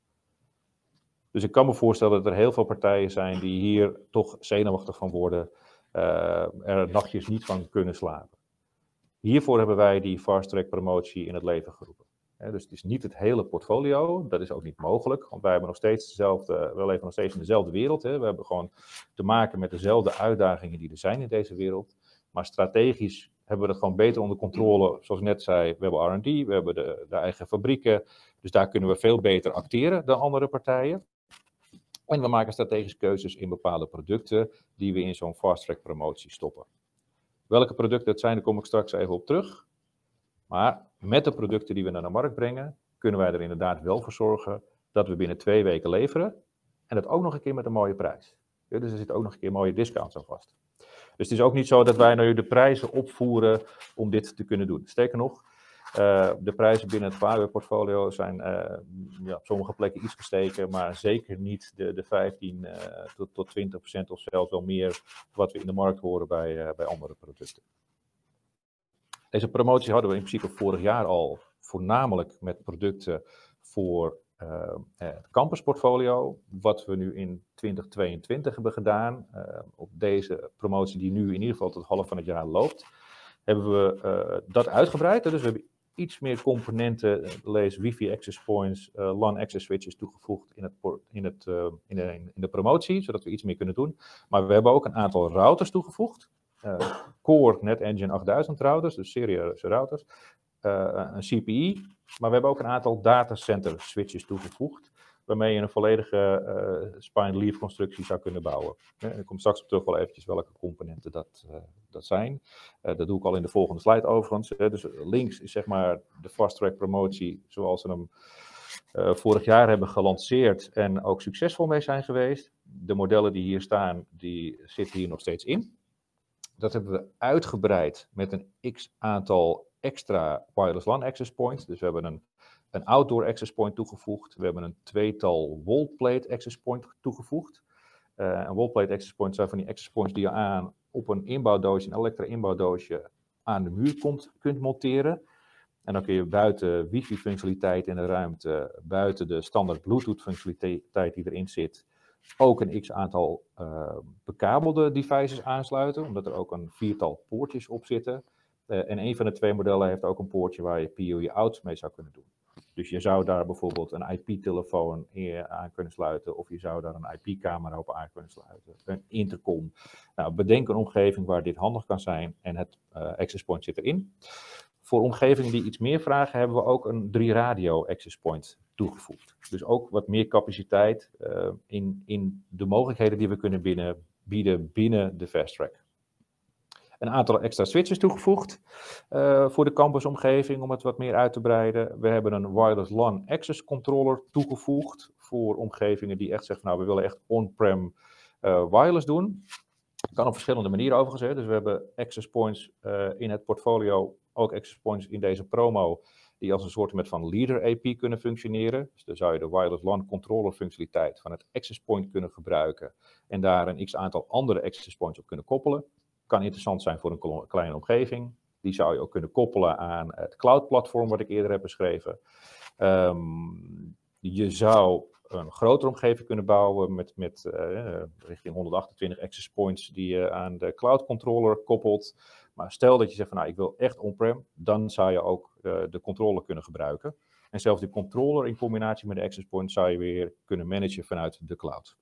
Dus ik kan me voorstellen dat er heel veel partijen zijn die hier toch zenuwachtig van worden. Uh, er nachtjes niet van kunnen slapen. Hiervoor hebben wij die fast track promotie in het leven geroepen. He, dus het is niet het hele portfolio, dat is ook niet mogelijk, want wij hebben nog steeds dezelfde, we leven nog steeds in dezelfde wereld. He. We hebben gewoon te maken met dezelfde uitdagingen die er zijn in deze wereld. Maar strategisch hebben we dat gewoon beter onder controle. Zoals ik net zei, we hebben R en D, we hebben de, de eigen fabrieken, dus daar kunnen we veel beter acteren dan andere partijen. En we maken strategische keuzes in bepaalde producten die we in zo'n fast track promotie stoppen. Welke producten het zijn, daar kom ik straks even op terug. Maar met de producten die we naar de markt brengen, kunnen wij er inderdaad wel voor zorgen dat we binnen twee weken leveren. En dat ook nog een keer met een mooie prijs. Ja, dus er zit ook nog een keer mooie discounts aan vast. Dus het is ook niet zo dat wij nu de prijzen opvoeren om dit te kunnen doen. Sterker nog, uh, de prijzen binnen het Phaware portfolio zijn uh, ja, op sommige plekken iets gestegen, maar zeker niet de, de vijftien uh, tot, tot twintig procent of zelfs wel meer wat we in de markt horen bij, uh, bij andere producten. Deze promotie hadden we in principe vorig jaar al voornamelijk met producten voor uh, het campusportfolio. Wat we nu in twintig tweeëntwintig hebben gedaan, uh, op deze promotie die nu in ieder geval tot half van het jaar loopt, hebben we uh, dat uitgebreid. Dus we hebben iets meer componenten, lees wifi access points, uh, LAN access switches toegevoegd in, het, in, het, uh, in, de, in de promotie, zodat we iets meer kunnen doen. Maar we hebben ook een aantal routers toegevoegd. Uh, Core NetEngine achtduizend routers, dus serieuze routers, uh, een C P I, maar we hebben ook een aantal datacenter switches toegevoegd, waarmee je een volledige uh, spine-leaf constructie zou kunnen bouwen. Uh, ik kom straks op terug wel eventjes welke componenten dat, uh, dat zijn. Uh, dat doe ik al in de volgende slide overigens. Uh, dus links is zeg maar de fast track promotie zoals we hem uh, vorig jaar hebben gelanceerd en ook succesvol mee zijn geweest. De modellen die hier staan, die zitten hier nog steeds in. Dat hebben we uitgebreid met een x-aantal extra wireless LAN access points. Dus we hebben een, een outdoor access point toegevoegd. We hebben een tweetal wallplate access point toegevoegd. Uh, een wallplate access point zijn van die access points die je aan op een inbouwdoosje, een elektra inbouwdoosje, aan de muur komt, kunt monteren. En dan kun je buiten wifi functionaliteit in de ruimte, buiten de standaard Bluetooth functionaliteit die erin zit, ook een x-aantal uh, bekabelde devices aansluiten, omdat er ook een viertal poortjes op zitten. Uh, en een van de twee modellen heeft ook een poortje waar je P O E-out mee zou kunnen doen. Dus je zou daar bijvoorbeeld een I P-telefoon aan kunnen sluiten, of je zou daar een I P-camera op aan kunnen sluiten, een intercom. Nou, bedenk een omgeving waar dit handig kan zijn en het uh, access point zit erin. Voor omgevingen die iets meer vragen, hebben we ook een drie radio access point toegevoegd. Dus ook wat meer capaciteit uh, in, in de mogelijkheden die we kunnen binnen, bieden binnen de fast track. Een aantal extra switches toegevoegd uh, voor de campusomgeving om het wat meer uit te breiden. We hebben een wireless LAN access controller toegevoegd voor omgevingen die echt zeggen, nou we willen echt on-prem uh, wireless doen. Kan op verschillende manieren overigens. Hè. Dus we hebben access points uh, in het portfolio, ook access points in deze promo, die als een soort met van leader A P kunnen functioneren. Dus dan zou je de wireless LAN controller functionaliteit van het access point kunnen gebruiken en daar een x-aantal andere access points op kunnen koppelen. Kan interessant zijn voor een kleine omgeving. Die zou je ook kunnen koppelen aan het cloud platform wat ik eerder heb beschreven. Um, je zou een grotere omgeving kunnen bouwen met, met uh, richting honderdachtentwintig access points die je aan de cloud controller koppelt. Maar stel dat je zegt van nou ik wil echt on-prem, dan zou je ook uh, de controller kunnen gebruiken. En zelfs die controller in combinatie met de access point zou je weer kunnen managen vanuit de cloud.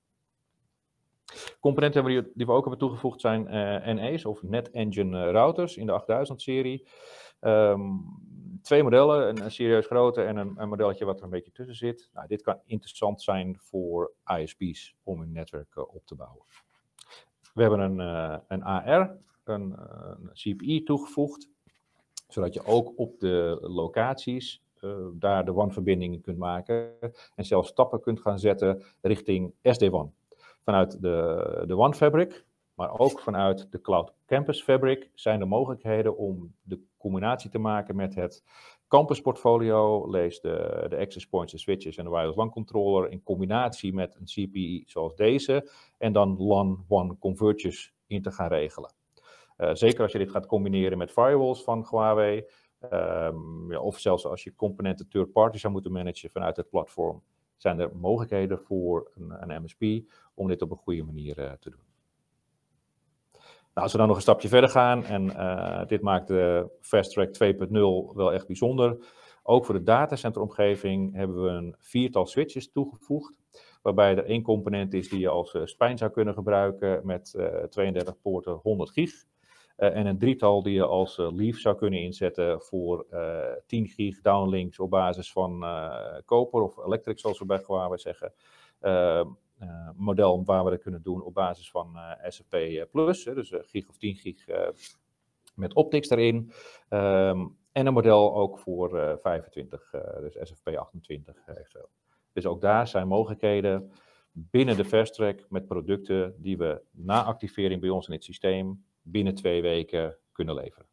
Componenten die, die we ook hebben toegevoegd zijn uh, N A's of NetEngine routers in de achtduizend serie. Um, twee modellen, een, een serieus grote en een, een modelletje wat er een beetje tussen zit. Nou, dit kan interessant zijn voor I S P's om hun netwerk uh, op te bouwen. We hebben een, uh, een A R, een, een C P I toegevoegd, zodat je ook op de locaties uh, daar de WAN-verbindingen kunt maken en zelfs stappen kunt gaan zetten richting S D WAN. Vanuit de, de WAN Fabric, maar ook vanuit de Cloud Campus Fabric zijn er mogelijkheden om de combinatie te maken met het campus portfolio, lees de, de access points, de switches en de wireless WAN controller in combinatie met een C P I zoals deze en dan LAN WAN convergers in te gaan regelen. Uh, zeker als je dit gaat combineren met firewalls van Huawei, um, ja, of zelfs als je componenten third party zou moeten managen vanuit het platform, zijn er mogelijkheden voor een, een M S P om dit op een goede manier uh, te doen. Nou, als we dan nog een stapje verder gaan, en uh, dit maakt de Fast Track twee punt nul wel echt bijzonder. Ook voor de datacenteromgeving hebben we een viertal switches toegevoegd, waarbij er één component is die je als uh, spijn zou kunnen gebruiken met uh, tweeëndertig poorten honderd gig. Uh, en een drietal die je als uh, leaf zou kunnen inzetten voor uh, tien gig downlinks op basis van uh, koper of electric, zoals we bij Huawei zeggen. Uh, Uh, model waar we dat kunnen doen op basis van uh, S F P plus, uh, dus uh, gig of tien gig uh, met optics erin. Um, en een model ook voor uh, vijfentwintig, uh, dus S F P achtentwintig eventueel. Dus ook daar zijn mogelijkheden binnen de Fast Track met producten die we na activering bij ons in het systeem binnen twee weken kunnen leveren.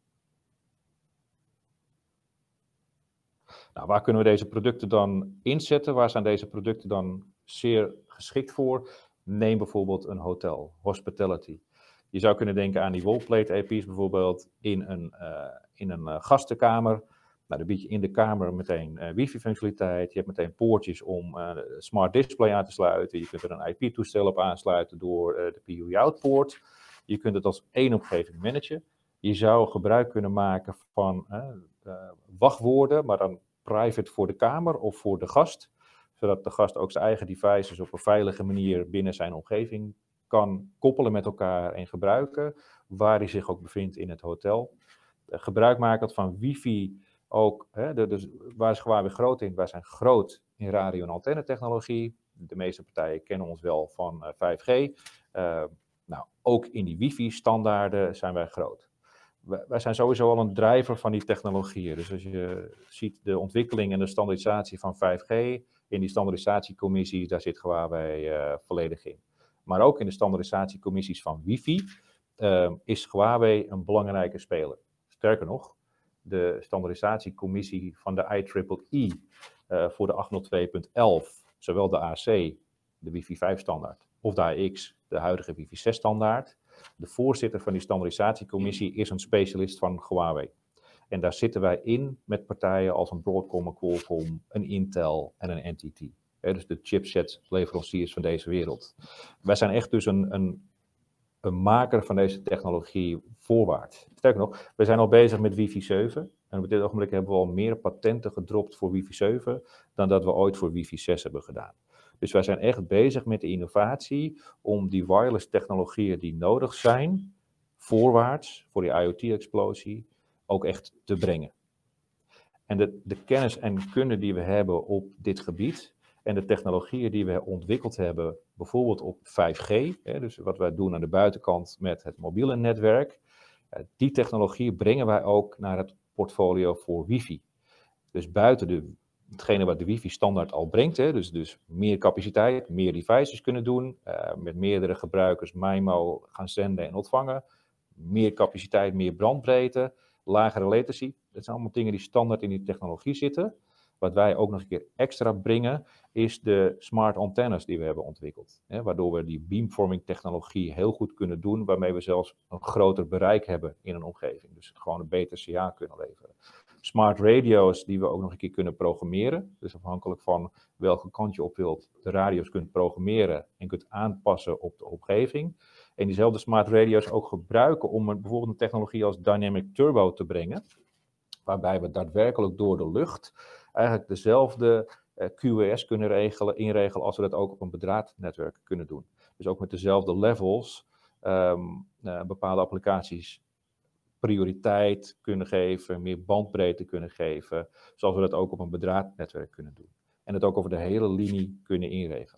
Nou, waar kunnen we deze producten dan inzetten? Waar zijn deze producten dan zeer geschikt voor? Neem bijvoorbeeld een hotel, hospitality. Je zou kunnen denken aan die wallplate A P's bijvoorbeeld in een, uh, in een uh, gastenkamer. Nou, dan bied je in de kamer meteen uh, wifi-functionaliteit. Je hebt meteen poortjes om uh, smart display aan te sluiten. Je kunt er een I P-toestel op aansluiten door uh, de P U I-out-poort. Je kunt het als één omgeving managen. Je zou gebruik kunnen maken van uh, uh, wachtwoorden, maar dan private voor de kamer of voor de gast, zodat de gast ook zijn eigen devices op een veilige manier binnen zijn omgeving kan koppelen met elkaar en gebruiken, waar hij zich ook bevindt in het hotel. Uh, gebruik maken van wifi ook, hè, de, dus waar is Huawei groot in? Wij zijn groot in radio- en antennetechnologie. De meeste partijen kennen ons wel van uh, vijf G. Uh, nou, ook in die wifi-standaarden zijn wij groot. Wij zijn sowieso al een drijver van die technologieën. Dus als je ziet de ontwikkeling en de standaardisatie van vijf G, in die standaardisatiecommissies, daar zit Huawei uh, volledig in. Maar ook in de standaardisatiecommissies van wifi uh, is Huawei een belangrijke speler. Sterker nog, de standaardisatiecommissie van de I triple E uh, voor de achthonderdtwee punt elf, zowel de A C, de wifi vijf standaard, of de A X, de huidige wifi zes standaard. De voorzitter van die standaardisatiecommissie is een specialist van Huawei. En daar zitten wij in met partijen als een Broadcom, een Qualcomm, een Intel en een N T T. He, dus de chipset-leveranciers van deze wereld. Wij zijn echt dus een, een, een maker van deze technologie voorwaarts. Sterker nog, we zijn al bezig met wifi zeven. En op dit ogenblik hebben we al meer patenten gedropt voor wifi zeven dan dat we ooit voor wifi zes hebben gedaan. Dus wij zijn echt bezig met de innovatie om die wireless technologieën die nodig zijn, voorwaarts, voor die IoT-explosie, ook echt te brengen. En de, de kennis en kunde die we hebben op dit gebied en de technologieën die we ontwikkeld hebben, bijvoorbeeld op vijf G, hè, dus wat wij doen aan de buitenkant met het mobiele netwerk, die technologie brengen wij ook naar het portfolio voor wifi. Dus buiten de hetgene wat de wifi-standaard al brengt, hè, dus, dus meer capaciteit, meer devices kunnen doen, uh, met meerdere gebruikers M I M O gaan zenden en ontvangen, meer capaciteit, meer bandbreedte, lagere latency. Dat zijn allemaal dingen die standaard in die technologie zitten. Wat wij ook nog een keer extra brengen, is de smart antennes die we hebben ontwikkeld. Hè, waardoor we die beamforming technologie heel goed kunnen doen, waarmee we zelfs een groter bereik hebben in een omgeving. Dus gewoon een beter C A kunnen leveren. Smart radio's die we ook nog een keer kunnen programmeren. Dus afhankelijk van welke kant je op wilt, de radio's kunt programmeren en kunt aanpassen op de omgeving. En diezelfde smart radio's ook gebruiken om een, bijvoorbeeld een technologie als Dynamic Turbo te brengen. Waarbij we daadwerkelijk door de lucht eigenlijk dezelfde uh, Q o S kunnen regelen, inregelen als we dat ook op een bedraadnetwerk kunnen doen. Dus ook met dezelfde levels um, uh, bepaalde applicaties prioriteit kunnen geven, meer bandbreedte kunnen geven, zoals we dat ook op een bedraadnetwerk kunnen doen. En het ook over de hele linie kunnen inregelen.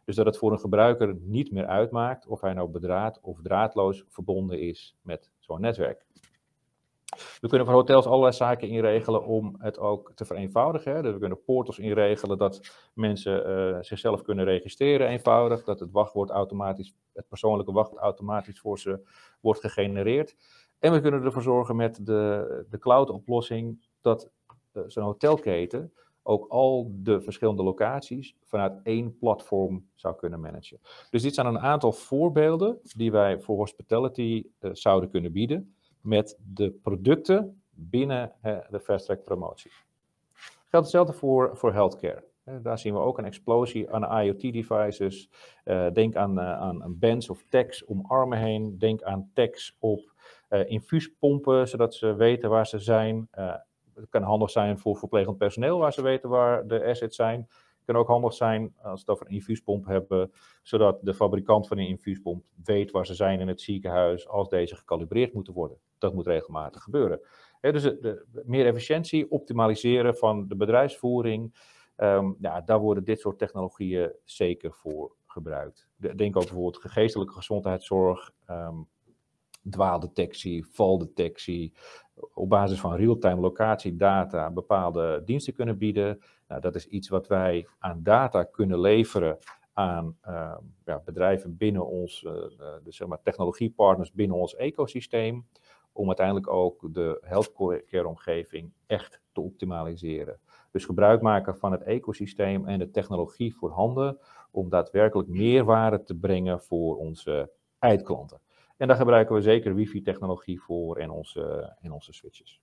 Dus dat het voor een gebruiker niet meer uitmaakt of hij nou bedraad of draadloos verbonden is met zo'n netwerk. We kunnen voor hotels allerlei zaken inregelen om het ook te vereenvoudigen. Hè. Dus we kunnen portals inregelen dat mensen uh, zichzelf kunnen registreren eenvoudig. Dat het wachtwoord automatisch, het persoonlijke wachtwoord automatisch voor ze wordt gegenereerd. En we kunnen ervoor zorgen met de, de cloud-oplossing dat uh, zo'n hotelketen ook al de verschillende locaties vanuit één platform zou kunnen managen. Dus dit zijn een aantal voorbeelden die wij voor hospitality uh, zouden kunnen bieden met de producten binnen uh, de Fast Track promotie. Geldt hetzelfde voor, voor healthcare. Uh, daar zien we ook een explosie aan IoT-devices. Uh, denk aan, uh, aan bands of tags om armen heen. Denk aan tags op uh, infuuspompen, zodat ze weten waar ze zijn. Uh, Het kan handig zijn voor verplegend personeel, waar ze weten waar de assets zijn. Het kan ook handig zijn als we het over een infuuspomp hebben, zodat de fabrikant van een infuuspomp weet waar ze zijn in het ziekenhuis als deze gecalibreerd moeten worden. Dat moet regelmatig gebeuren. He, dus de, de, meer efficiëntie, optimaliseren van de bedrijfsvoering, um, ja, daar worden dit soort technologieën zeker voor gebruikt. Denk ook bijvoorbeeld geestelijke gezondheidszorg, um, dwaaldetectie, valdetectie, op basis van real-time locatiedata bepaalde diensten kunnen bieden. Nou, dat is iets wat wij aan data kunnen leveren aan uh, ja, bedrijven binnen ons, uh, dus zeg maar technologiepartners binnen ons ecosysteem, om uiteindelijk ook de healthcare-omgeving echt te optimaliseren. Dus gebruik maken van het ecosysteem en de technologie voorhanden om daadwerkelijk meerwaarde te brengen voor onze eindklanten. En daar gebruiken we zeker wifi-technologie voor in onze, in onze switches.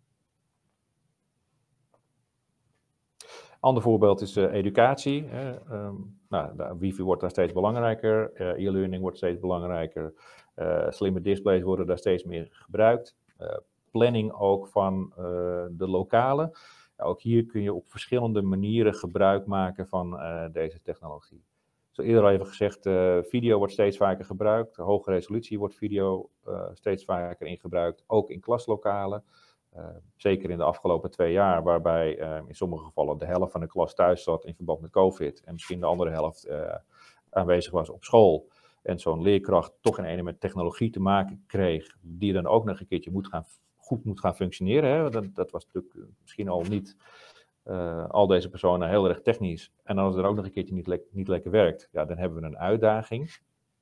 Ander voorbeeld is uh, educatie. Hè. Um, nou, de wifi wordt daar steeds belangrijker, uh, e-learning wordt steeds belangrijker, uh, slimme displays worden daar steeds meer gebruikt. Uh, planning ook van uh, de lokalen. Ja, ook hier kun je op verschillende manieren gebruik maken van uh, deze technologie. Zoals eerder al even gezegd, uh, video wordt steeds vaker gebruikt. Hoge resolutie wordt video uh, steeds vaker ingebruikt, ook in klaslokalen. Uh, zeker in de afgelopen twee jaar, waarbij uh, in sommige gevallen de helft van de klas thuis zat in verband met COVID. En misschien de andere helft uh, aanwezig was op school. En zo'n leerkracht toch in ene met technologie te maken kreeg, die dan ook nog een keertje moet gaan, goed moet gaan functioneren. Hè? Dat, dat was natuurlijk misschien al niet... Uh, al deze personen heel erg technisch. En als het er ook nog een keertje niet, le niet lekker werkt, ja, dan hebben we een uitdaging.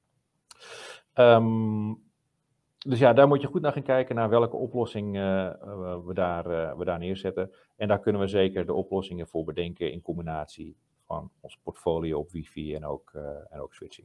Um, dus ja, daar moet je goed naar gaan kijken naar welke oplossing uh, we, daar, uh, we daar neerzetten. En daar kunnen we zeker de oplossingen voor bedenken in combinatie van ons portfolio op wifi en ook, uh, en ook switching.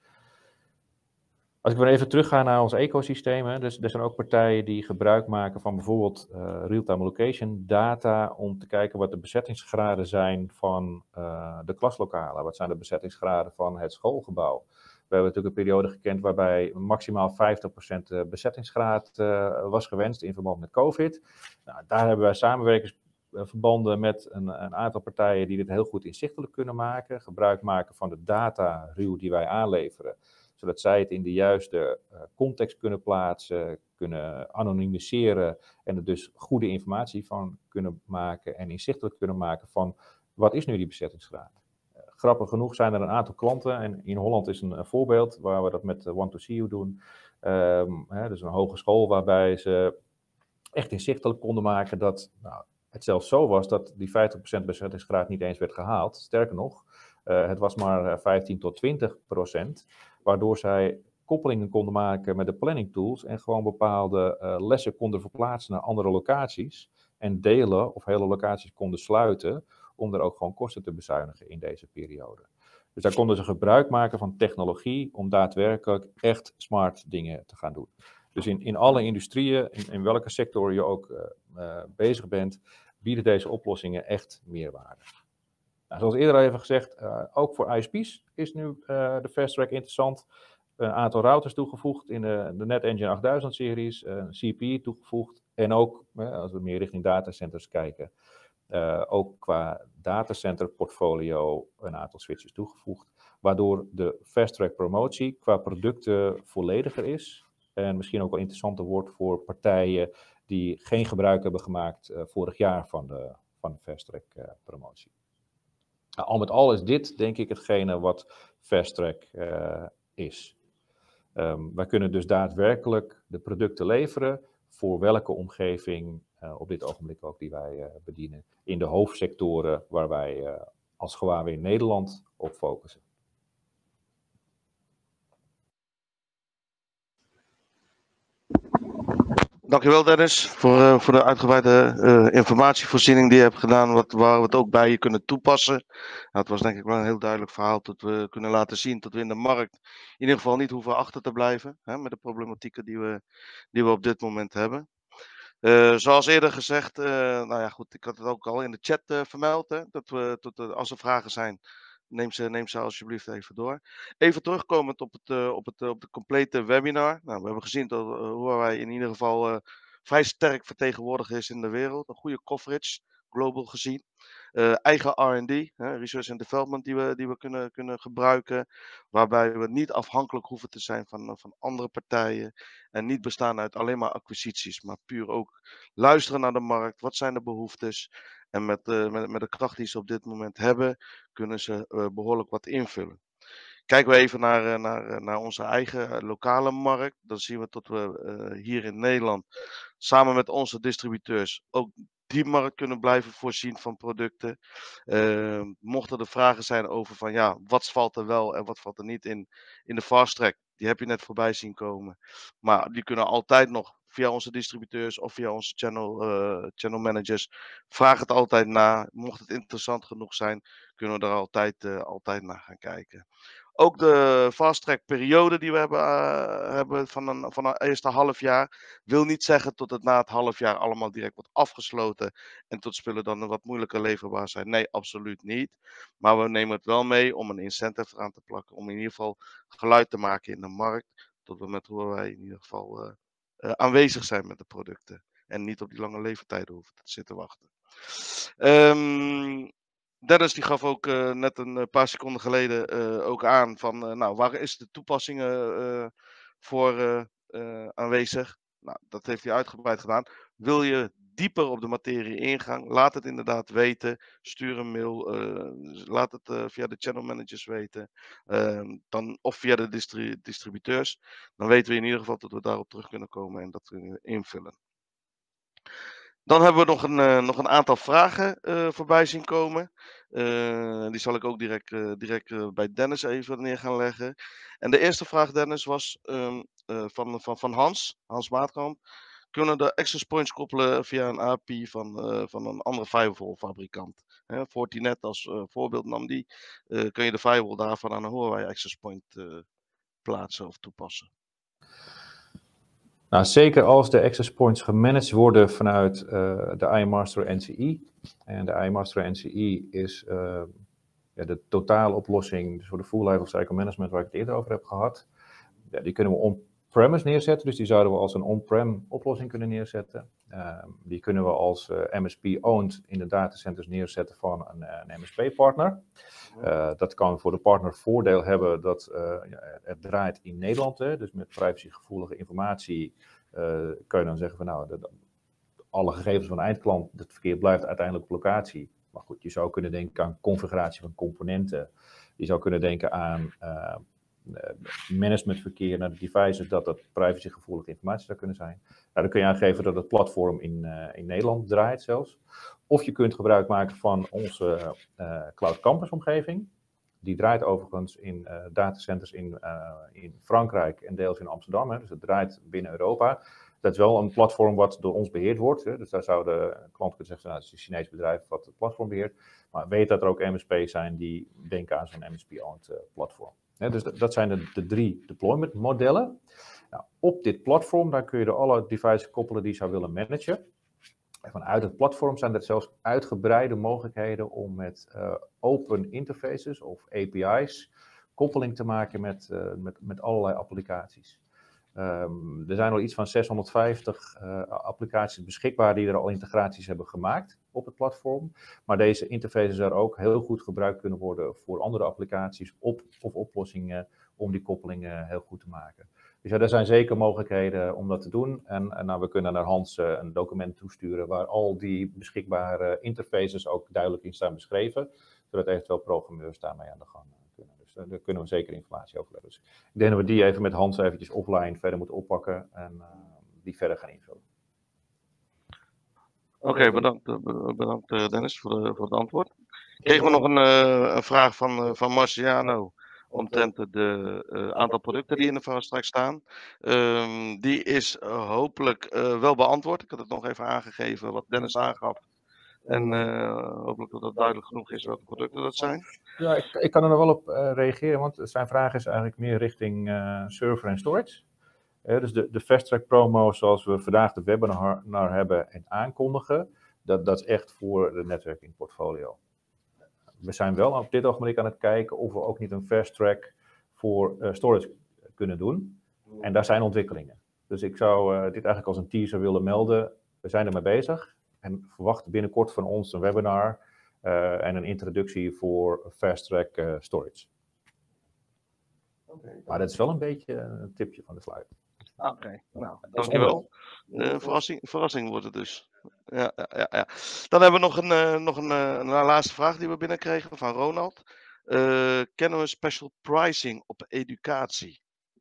Als ik weer even terug ga naar ons ecosysteem, hè, dus er zijn ook partijen die gebruik maken van bijvoorbeeld uh, real-time location data om te kijken wat de bezettingsgraden zijn van uh, de klaslokalen. Wat zijn de bezettingsgraden van het schoolgebouw? We hebben natuurlijk een periode gekend waarbij maximaal vijftig procent bezettingsgraad uh, was gewenst in verband met COVID. Nou, daar hebben wij samenwerkingsverbanden met een, een aantal partijen die dit heel goed inzichtelijk kunnen maken. Gebruik maken van de data ruw die wij aanleveren, zodat zij het in de juiste uh, context kunnen plaatsen, kunnen anonimiseren en er dus goede informatie van kunnen maken en inzichtelijk kunnen maken van wat is nu die bezettingsgraad. Uh, grappig genoeg zijn er een aantal klanten en in Holland is een, een voorbeeld waar we dat met uh, one to see you doen. Um, hè, dus een hogeschool waarbij ze echt inzichtelijk konden maken dat nou, het zelfs zo was dat die vijftig procent bezettingsgraad niet eens werd gehaald. Sterker nog, uh, het was maar vijftien tot twintig procent. Waardoor zij koppelingen konden maken met de planning tools en gewoon bepaalde uh, lessen konden verplaatsen naar andere locaties en delen of hele locaties konden sluiten om er ook gewoon kosten te bezuinigen in deze periode. Dus daar konden ze gebruik maken van technologie om daadwerkelijk echt smart dingen te gaan doen. Dus in, in alle industrieën, in, in welke sector je ook uh, uh, bezig bent, bieden deze oplossingen echt meerwaarde. Nou, zoals eerder al even gezegd, uh, ook voor I S P's is nu uh, de Fast Track interessant. Een aantal routers toegevoegd in de, de NetEngine achttduizend series, een C P I toegevoegd en ook, uh, als we meer richting datacenters kijken, uh, ook qua datacenter portfolio een aantal switches toegevoegd, waardoor de Fast Track promotie qua producten vollediger is en misschien ook wel interessanter wordt voor partijen die geen gebruik hebben gemaakt uh, vorig jaar van de, van de Fast Track uh, promotie. Nou, al met al is dit denk ik hetgene wat fast track uh, is. Um, wij kunnen dus daadwerkelijk de producten leveren voor welke omgeving uh, op dit ogenblik ook die wij uh, bedienen. In de hoofdsectoren waar wij uh, als Huawei Nederland op focussen. Dankjewel Dennis voor, uh, voor de uitgebreide uh, informatievoorziening die je hebt gedaan, wat, waar we het ook bij je kunnen toepassen. Nou, het was denk ik wel een heel duidelijk verhaal dat we kunnen laten zien dat we in de markt in ieder geval niet hoeven achter te blijven, hè, met de problematieken die we, die we op dit moment hebben. Uh, zoals eerder gezegd, uh, nou ja goed, ik had het ook al in de chat uh, vermeld, hè, dat we, tot, uh, als er vragen zijn, neem ze, neem ze alsjeblieft even door. Even terugkomend op, het, uh, op, het, uh, op de complete webinar. Nou, we hebben gezien dat uh, Huawei in ieder geval uh, vrij sterk vertegenwoordigd is in de wereld. Een goede coverage, global gezien. Uh, eigen R en D, hè, research and development die we, die we kunnen, kunnen gebruiken. Waarbij we niet afhankelijk hoeven te zijn van, van andere partijen. En niet bestaan uit alleen maar acquisities. Maar puur ook luisteren naar de markt. Wat zijn de behoeftes? En met, uh, met, met de kracht die ze op dit moment hebben, kunnen ze uh, behoorlijk wat invullen. Kijken we even naar, uh, naar, naar onze eigen uh, lokale markt. Dan zien we dat we uh, hier in Nederland samen met onze distributeurs ook die markt kunnen blijven voorzien van producten. Uh, mochten er vragen zijn over van ja, wat valt er wel en wat valt er niet in, in de fast track. Die heb je net voorbij zien komen. Maar die kunnen altijd nog via onze distributeurs of via onze channel, uh, channel managers. Vraag het altijd na. Mocht het interessant genoeg zijn, kunnen we er altijd, uh, altijd naar gaan kijken. Ook de fast track periode die we hebben, uh, hebben van een, van een eerste half jaar wil niet zeggen dat het na het half jaar allemaal direct wordt afgesloten en tot spullen dan wat moeilijker leverbaar zijn. Nee, absoluut niet. Maar we nemen het wel mee om een incentive eraan te plakken, om in ieder geval geluid te maken in de markt, tot we met Huawei in ieder geval uh, uh, aanwezig zijn met de producten en niet op die lange leeftijden hoeven te zitten wachten. Um, Dennis die gaf ook uh, net een paar seconden geleden uh, ook aan van, uh, nou, waar is de toepassingen uh, voor uh, uh, aanwezig? Nou, dat heeft hij uitgebreid gedaan. Wil je dieper op de materie ingaan, laat het inderdaad weten. Stuur een mail, uh, laat het uh, via de channel managers weten, uh, dan, of via de distri distributeurs. Dan weten we in ieder geval dat we daarop terug kunnen komen en dat kunnen invullen. Dan hebben we nog een, uh, nog een aantal vragen uh, voorbij zien komen. Uh, die zal ik ook direct, uh, direct uh, bij Dennis even neer gaan leggen. En de eerste vraag, Dennis, was um, uh, van, van, van Hans, Hans Maatkamp. Kunnen de access points koppelen via een A P I van, uh, van een andere firewall fabrikant? Hè, Fortinet als uh, voorbeeld nam die. Uh, kun je de firewall daarvan aan een Huawei access point uh, plaatsen of toepassen? Nou, zeker als de access points gemanaged worden vanuit uh, de iMaster N C I. En de iMaster N C I is uh, ja, de totale oplossing dus voor de full life cycle management waar ik het eerder over heb gehad. Ja, die kunnen we on-premise neerzetten, dus die zouden we als een on-prem oplossing kunnen neerzetten. Uh, die kunnen we als uh, M S P-owned in de datacenters neerzetten van een, een M S P-partner. Uh, dat kan voor de partner voordeel hebben dat uh, ja, het draait in Nederland, hè, dus met privacygevoelige informatie uh, kun je dan zeggen van nou, de, de, alle gegevens van de eindklant, het verkeer blijft uiteindelijk op locatie. Maar goed, je zou kunnen denken aan configuratie van componenten. Je zou kunnen denken aan uh, managementverkeer naar de devices, dat dat privacygevoelige informatie zou kunnen zijn. Nou, dan kun je aangeven dat het platform in, uh, in Nederland draait zelfs. Of je kunt gebruik maken van onze uh, Cloud Campus omgeving. Die draait overigens in uh, datacenters in, uh, in Frankrijk en deels in Amsterdam. Hè. Dus het draait binnen Europa. Dat is wel een platform wat door ons beheerd wordt. Hè. Dus daar zou de klant kunnen zeggen, nou, het is een Chinees bedrijf wat het platform beheert. Maar weet dat er ook M S P's zijn die denken aan zo'n M S P-owned uh, platform. Hè. Dus dat zijn de, de drie deployment modellen. Nou, op dit platform daar kun je de alle devices koppelen die je zou willen managen. En vanuit het platform zijn er zelfs uitgebreide mogelijkheden om met uh, open interfaces of A P I's koppeling te maken met, uh, met, met allerlei applicaties. Um, er zijn al iets van zeshonderdvijftig uh, applicaties beschikbaar die er al integraties hebben gemaakt op het platform. Maar deze interfaces er ook heel goed gebruikt kunnen worden voor andere applicaties op, of oplossingen om die koppelingen heel goed te maken. Dus ja, er zijn zeker mogelijkheden om dat te doen. En, en nou, we kunnen naar Hans uh, een document toesturen waar al die beschikbare interfaces ook duidelijk in staan beschreven. Zodat eventueel programmeurs daarmee aan de gang kunnen. Dus daar, daar kunnen we zeker informatie over hebben. Dus ik denk dat we die even met Hans eventjes offline verder moeten oppakken en uh, die verder gaan invullen. Oké, okay, bedankt, bedankt Dennis voor, de, voor het antwoord. Kregen we nog een, uh, een vraag van, uh, van Marciano omtrent het uh, aantal producten die in de fast track staan. Um, die is uh, hopelijk uh, wel beantwoord. Ik had het nog even aangegeven wat Dennis aangaf. En uh, hopelijk dat het duidelijk genoeg is welke producten dat zijn. Ja, ik, ik kan er nog wel op uh, reageren, want zijn vraag is eigenlijk meer richting uh, server en storage. Uh, dus de, de Fast Track promo zoals we vandaag de webinar hebben en aankondigen, dat, dat is echt voor de netwerking portfolio. We zijn wel op dit ogenblik aan het kijken of we ook niet een Fast Track voor uh, storage kunnen doen. En daar zijn ontwikkelingen. Dus ik zou uh, dit eigenlijk als een teaser willen melden. We zijn ermee bezig en verwacht binnenkort van ons een webinar uh, en een introductie voor Fast Track uh, storage. Okay. Maar dat is wel een beetje een tipje van de sluier. Oké, okay. Nou, dankjewel. Uh, verrassing, verrassing wordt het dus. Ja, ja, ja. Dan hebben we nog een, uh, nog een, uh, een laatste vraag die we binnenkregen van Ronald. Uh, kennen we special pricing op educatie?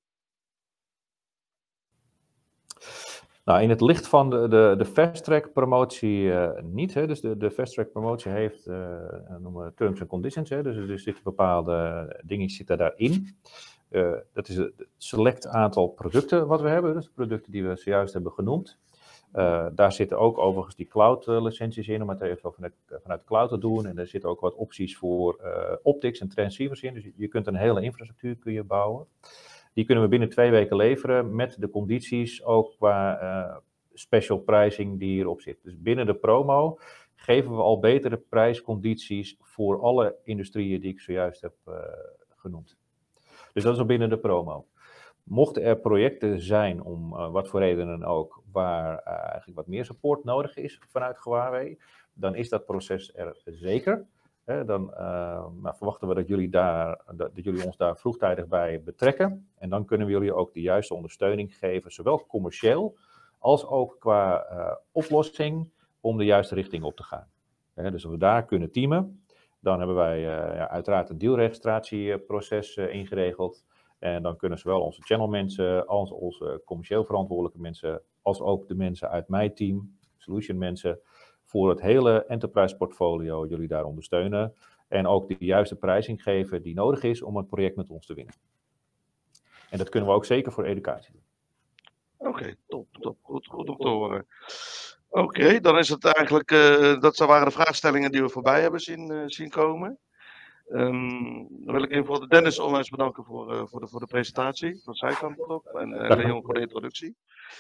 Nou, in het licht van de, de, de Fast Track promotie uh, niet. Hè? Dus de, de Fast Track promotie heeft uh, noemen we terms and conditions. Hè? Dus er zitten bepaalde dingen zitten daarin. Uh, dat is het select aantal producten wat we hebben. Dus de producten die we zojuist hebben genoemd. Uh, daar zitten ook overigens die cloud uh, licenties in om het even vanuit, vanuit de cloud te doen. En er zitten ook wat opties voor uh, optics en transceivers in. Dus je, je kunt een hele infrastructuur kun je bouwen. Die kunnen we binnen twee weken leveren met de condities ook qua uh, special pricing die hierop zit. Dus binnen de promo geven we al betere prijscondities voor alle industrieën die ik zojuist heb uh, genoemd. Dus dat is al binnen de promo. Mochten er projecten zijn, om uh, wat voor redenen ook, waar uh, eigenlijk wat meer support nodig is vanuit Huawei, dan is dat proces er zeker. He, dan uh, nou, verwachten we dat jullie, daar, dat, dat jullie ons daar vroegtijdig bij betrekken. En dan kunnen we jullie ook de juiste ondersteuning geven, zowel commercieel als ook qua uh, oplossing, om de juiste richting op te gaan. He, dus als we daar kunnen teamen, dan hebben wij uh, ja, uiteraard een dealregistratieproces uh, ingeregeld. En dan kunnen zowel onze channelmensen als onze commercieel verantwoordelijke mensen, als ook de mensen uit mijn team, solution mensen, voor het hele enterprise portfolio jullie daar ondersteunen. En ook de juiste prijzing geven die nodig is om het project met ons te winnen. En dat kunnen we ook zeker voor educatie doen. Oké, okay, top, top. Goed, goed om te horen. Oké, okay, dan is het eigenlijk, uh, dat waren de vraagstellingen die we voorbij hebben zien, uh, zien komen. Um, dan wil ik even voor Dennis onwijs bedanken voor, uh, voor, de, voor de presentatie van zijn kant op en uh, Leon voor de introductie.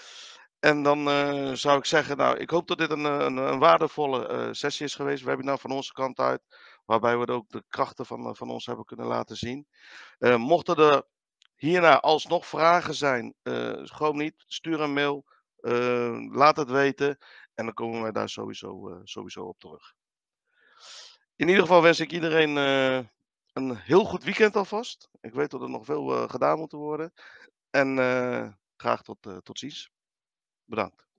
En dan uh, zou ik zeggen, nou, ik hoop dat dit een, een, een waardevolle uh, sessie is geweest, webinar van onze kant uit, waarbij we ook de krachten van, van ons hebben kunnen laten zien. Uh, mochten er hierna alsnog vragen zijn, uh, schroom niet, stuur een mail, uh, laat het weten en dan komen wij daar sowieso, uh, sowieso op terug. In ieder geval wens ik iedereen uh, een heel goed weekend alvast. Ik weet dat er nog veel uh, gedaan moet worden. En uh, graag tot, uh, tot ziens. Bedankt.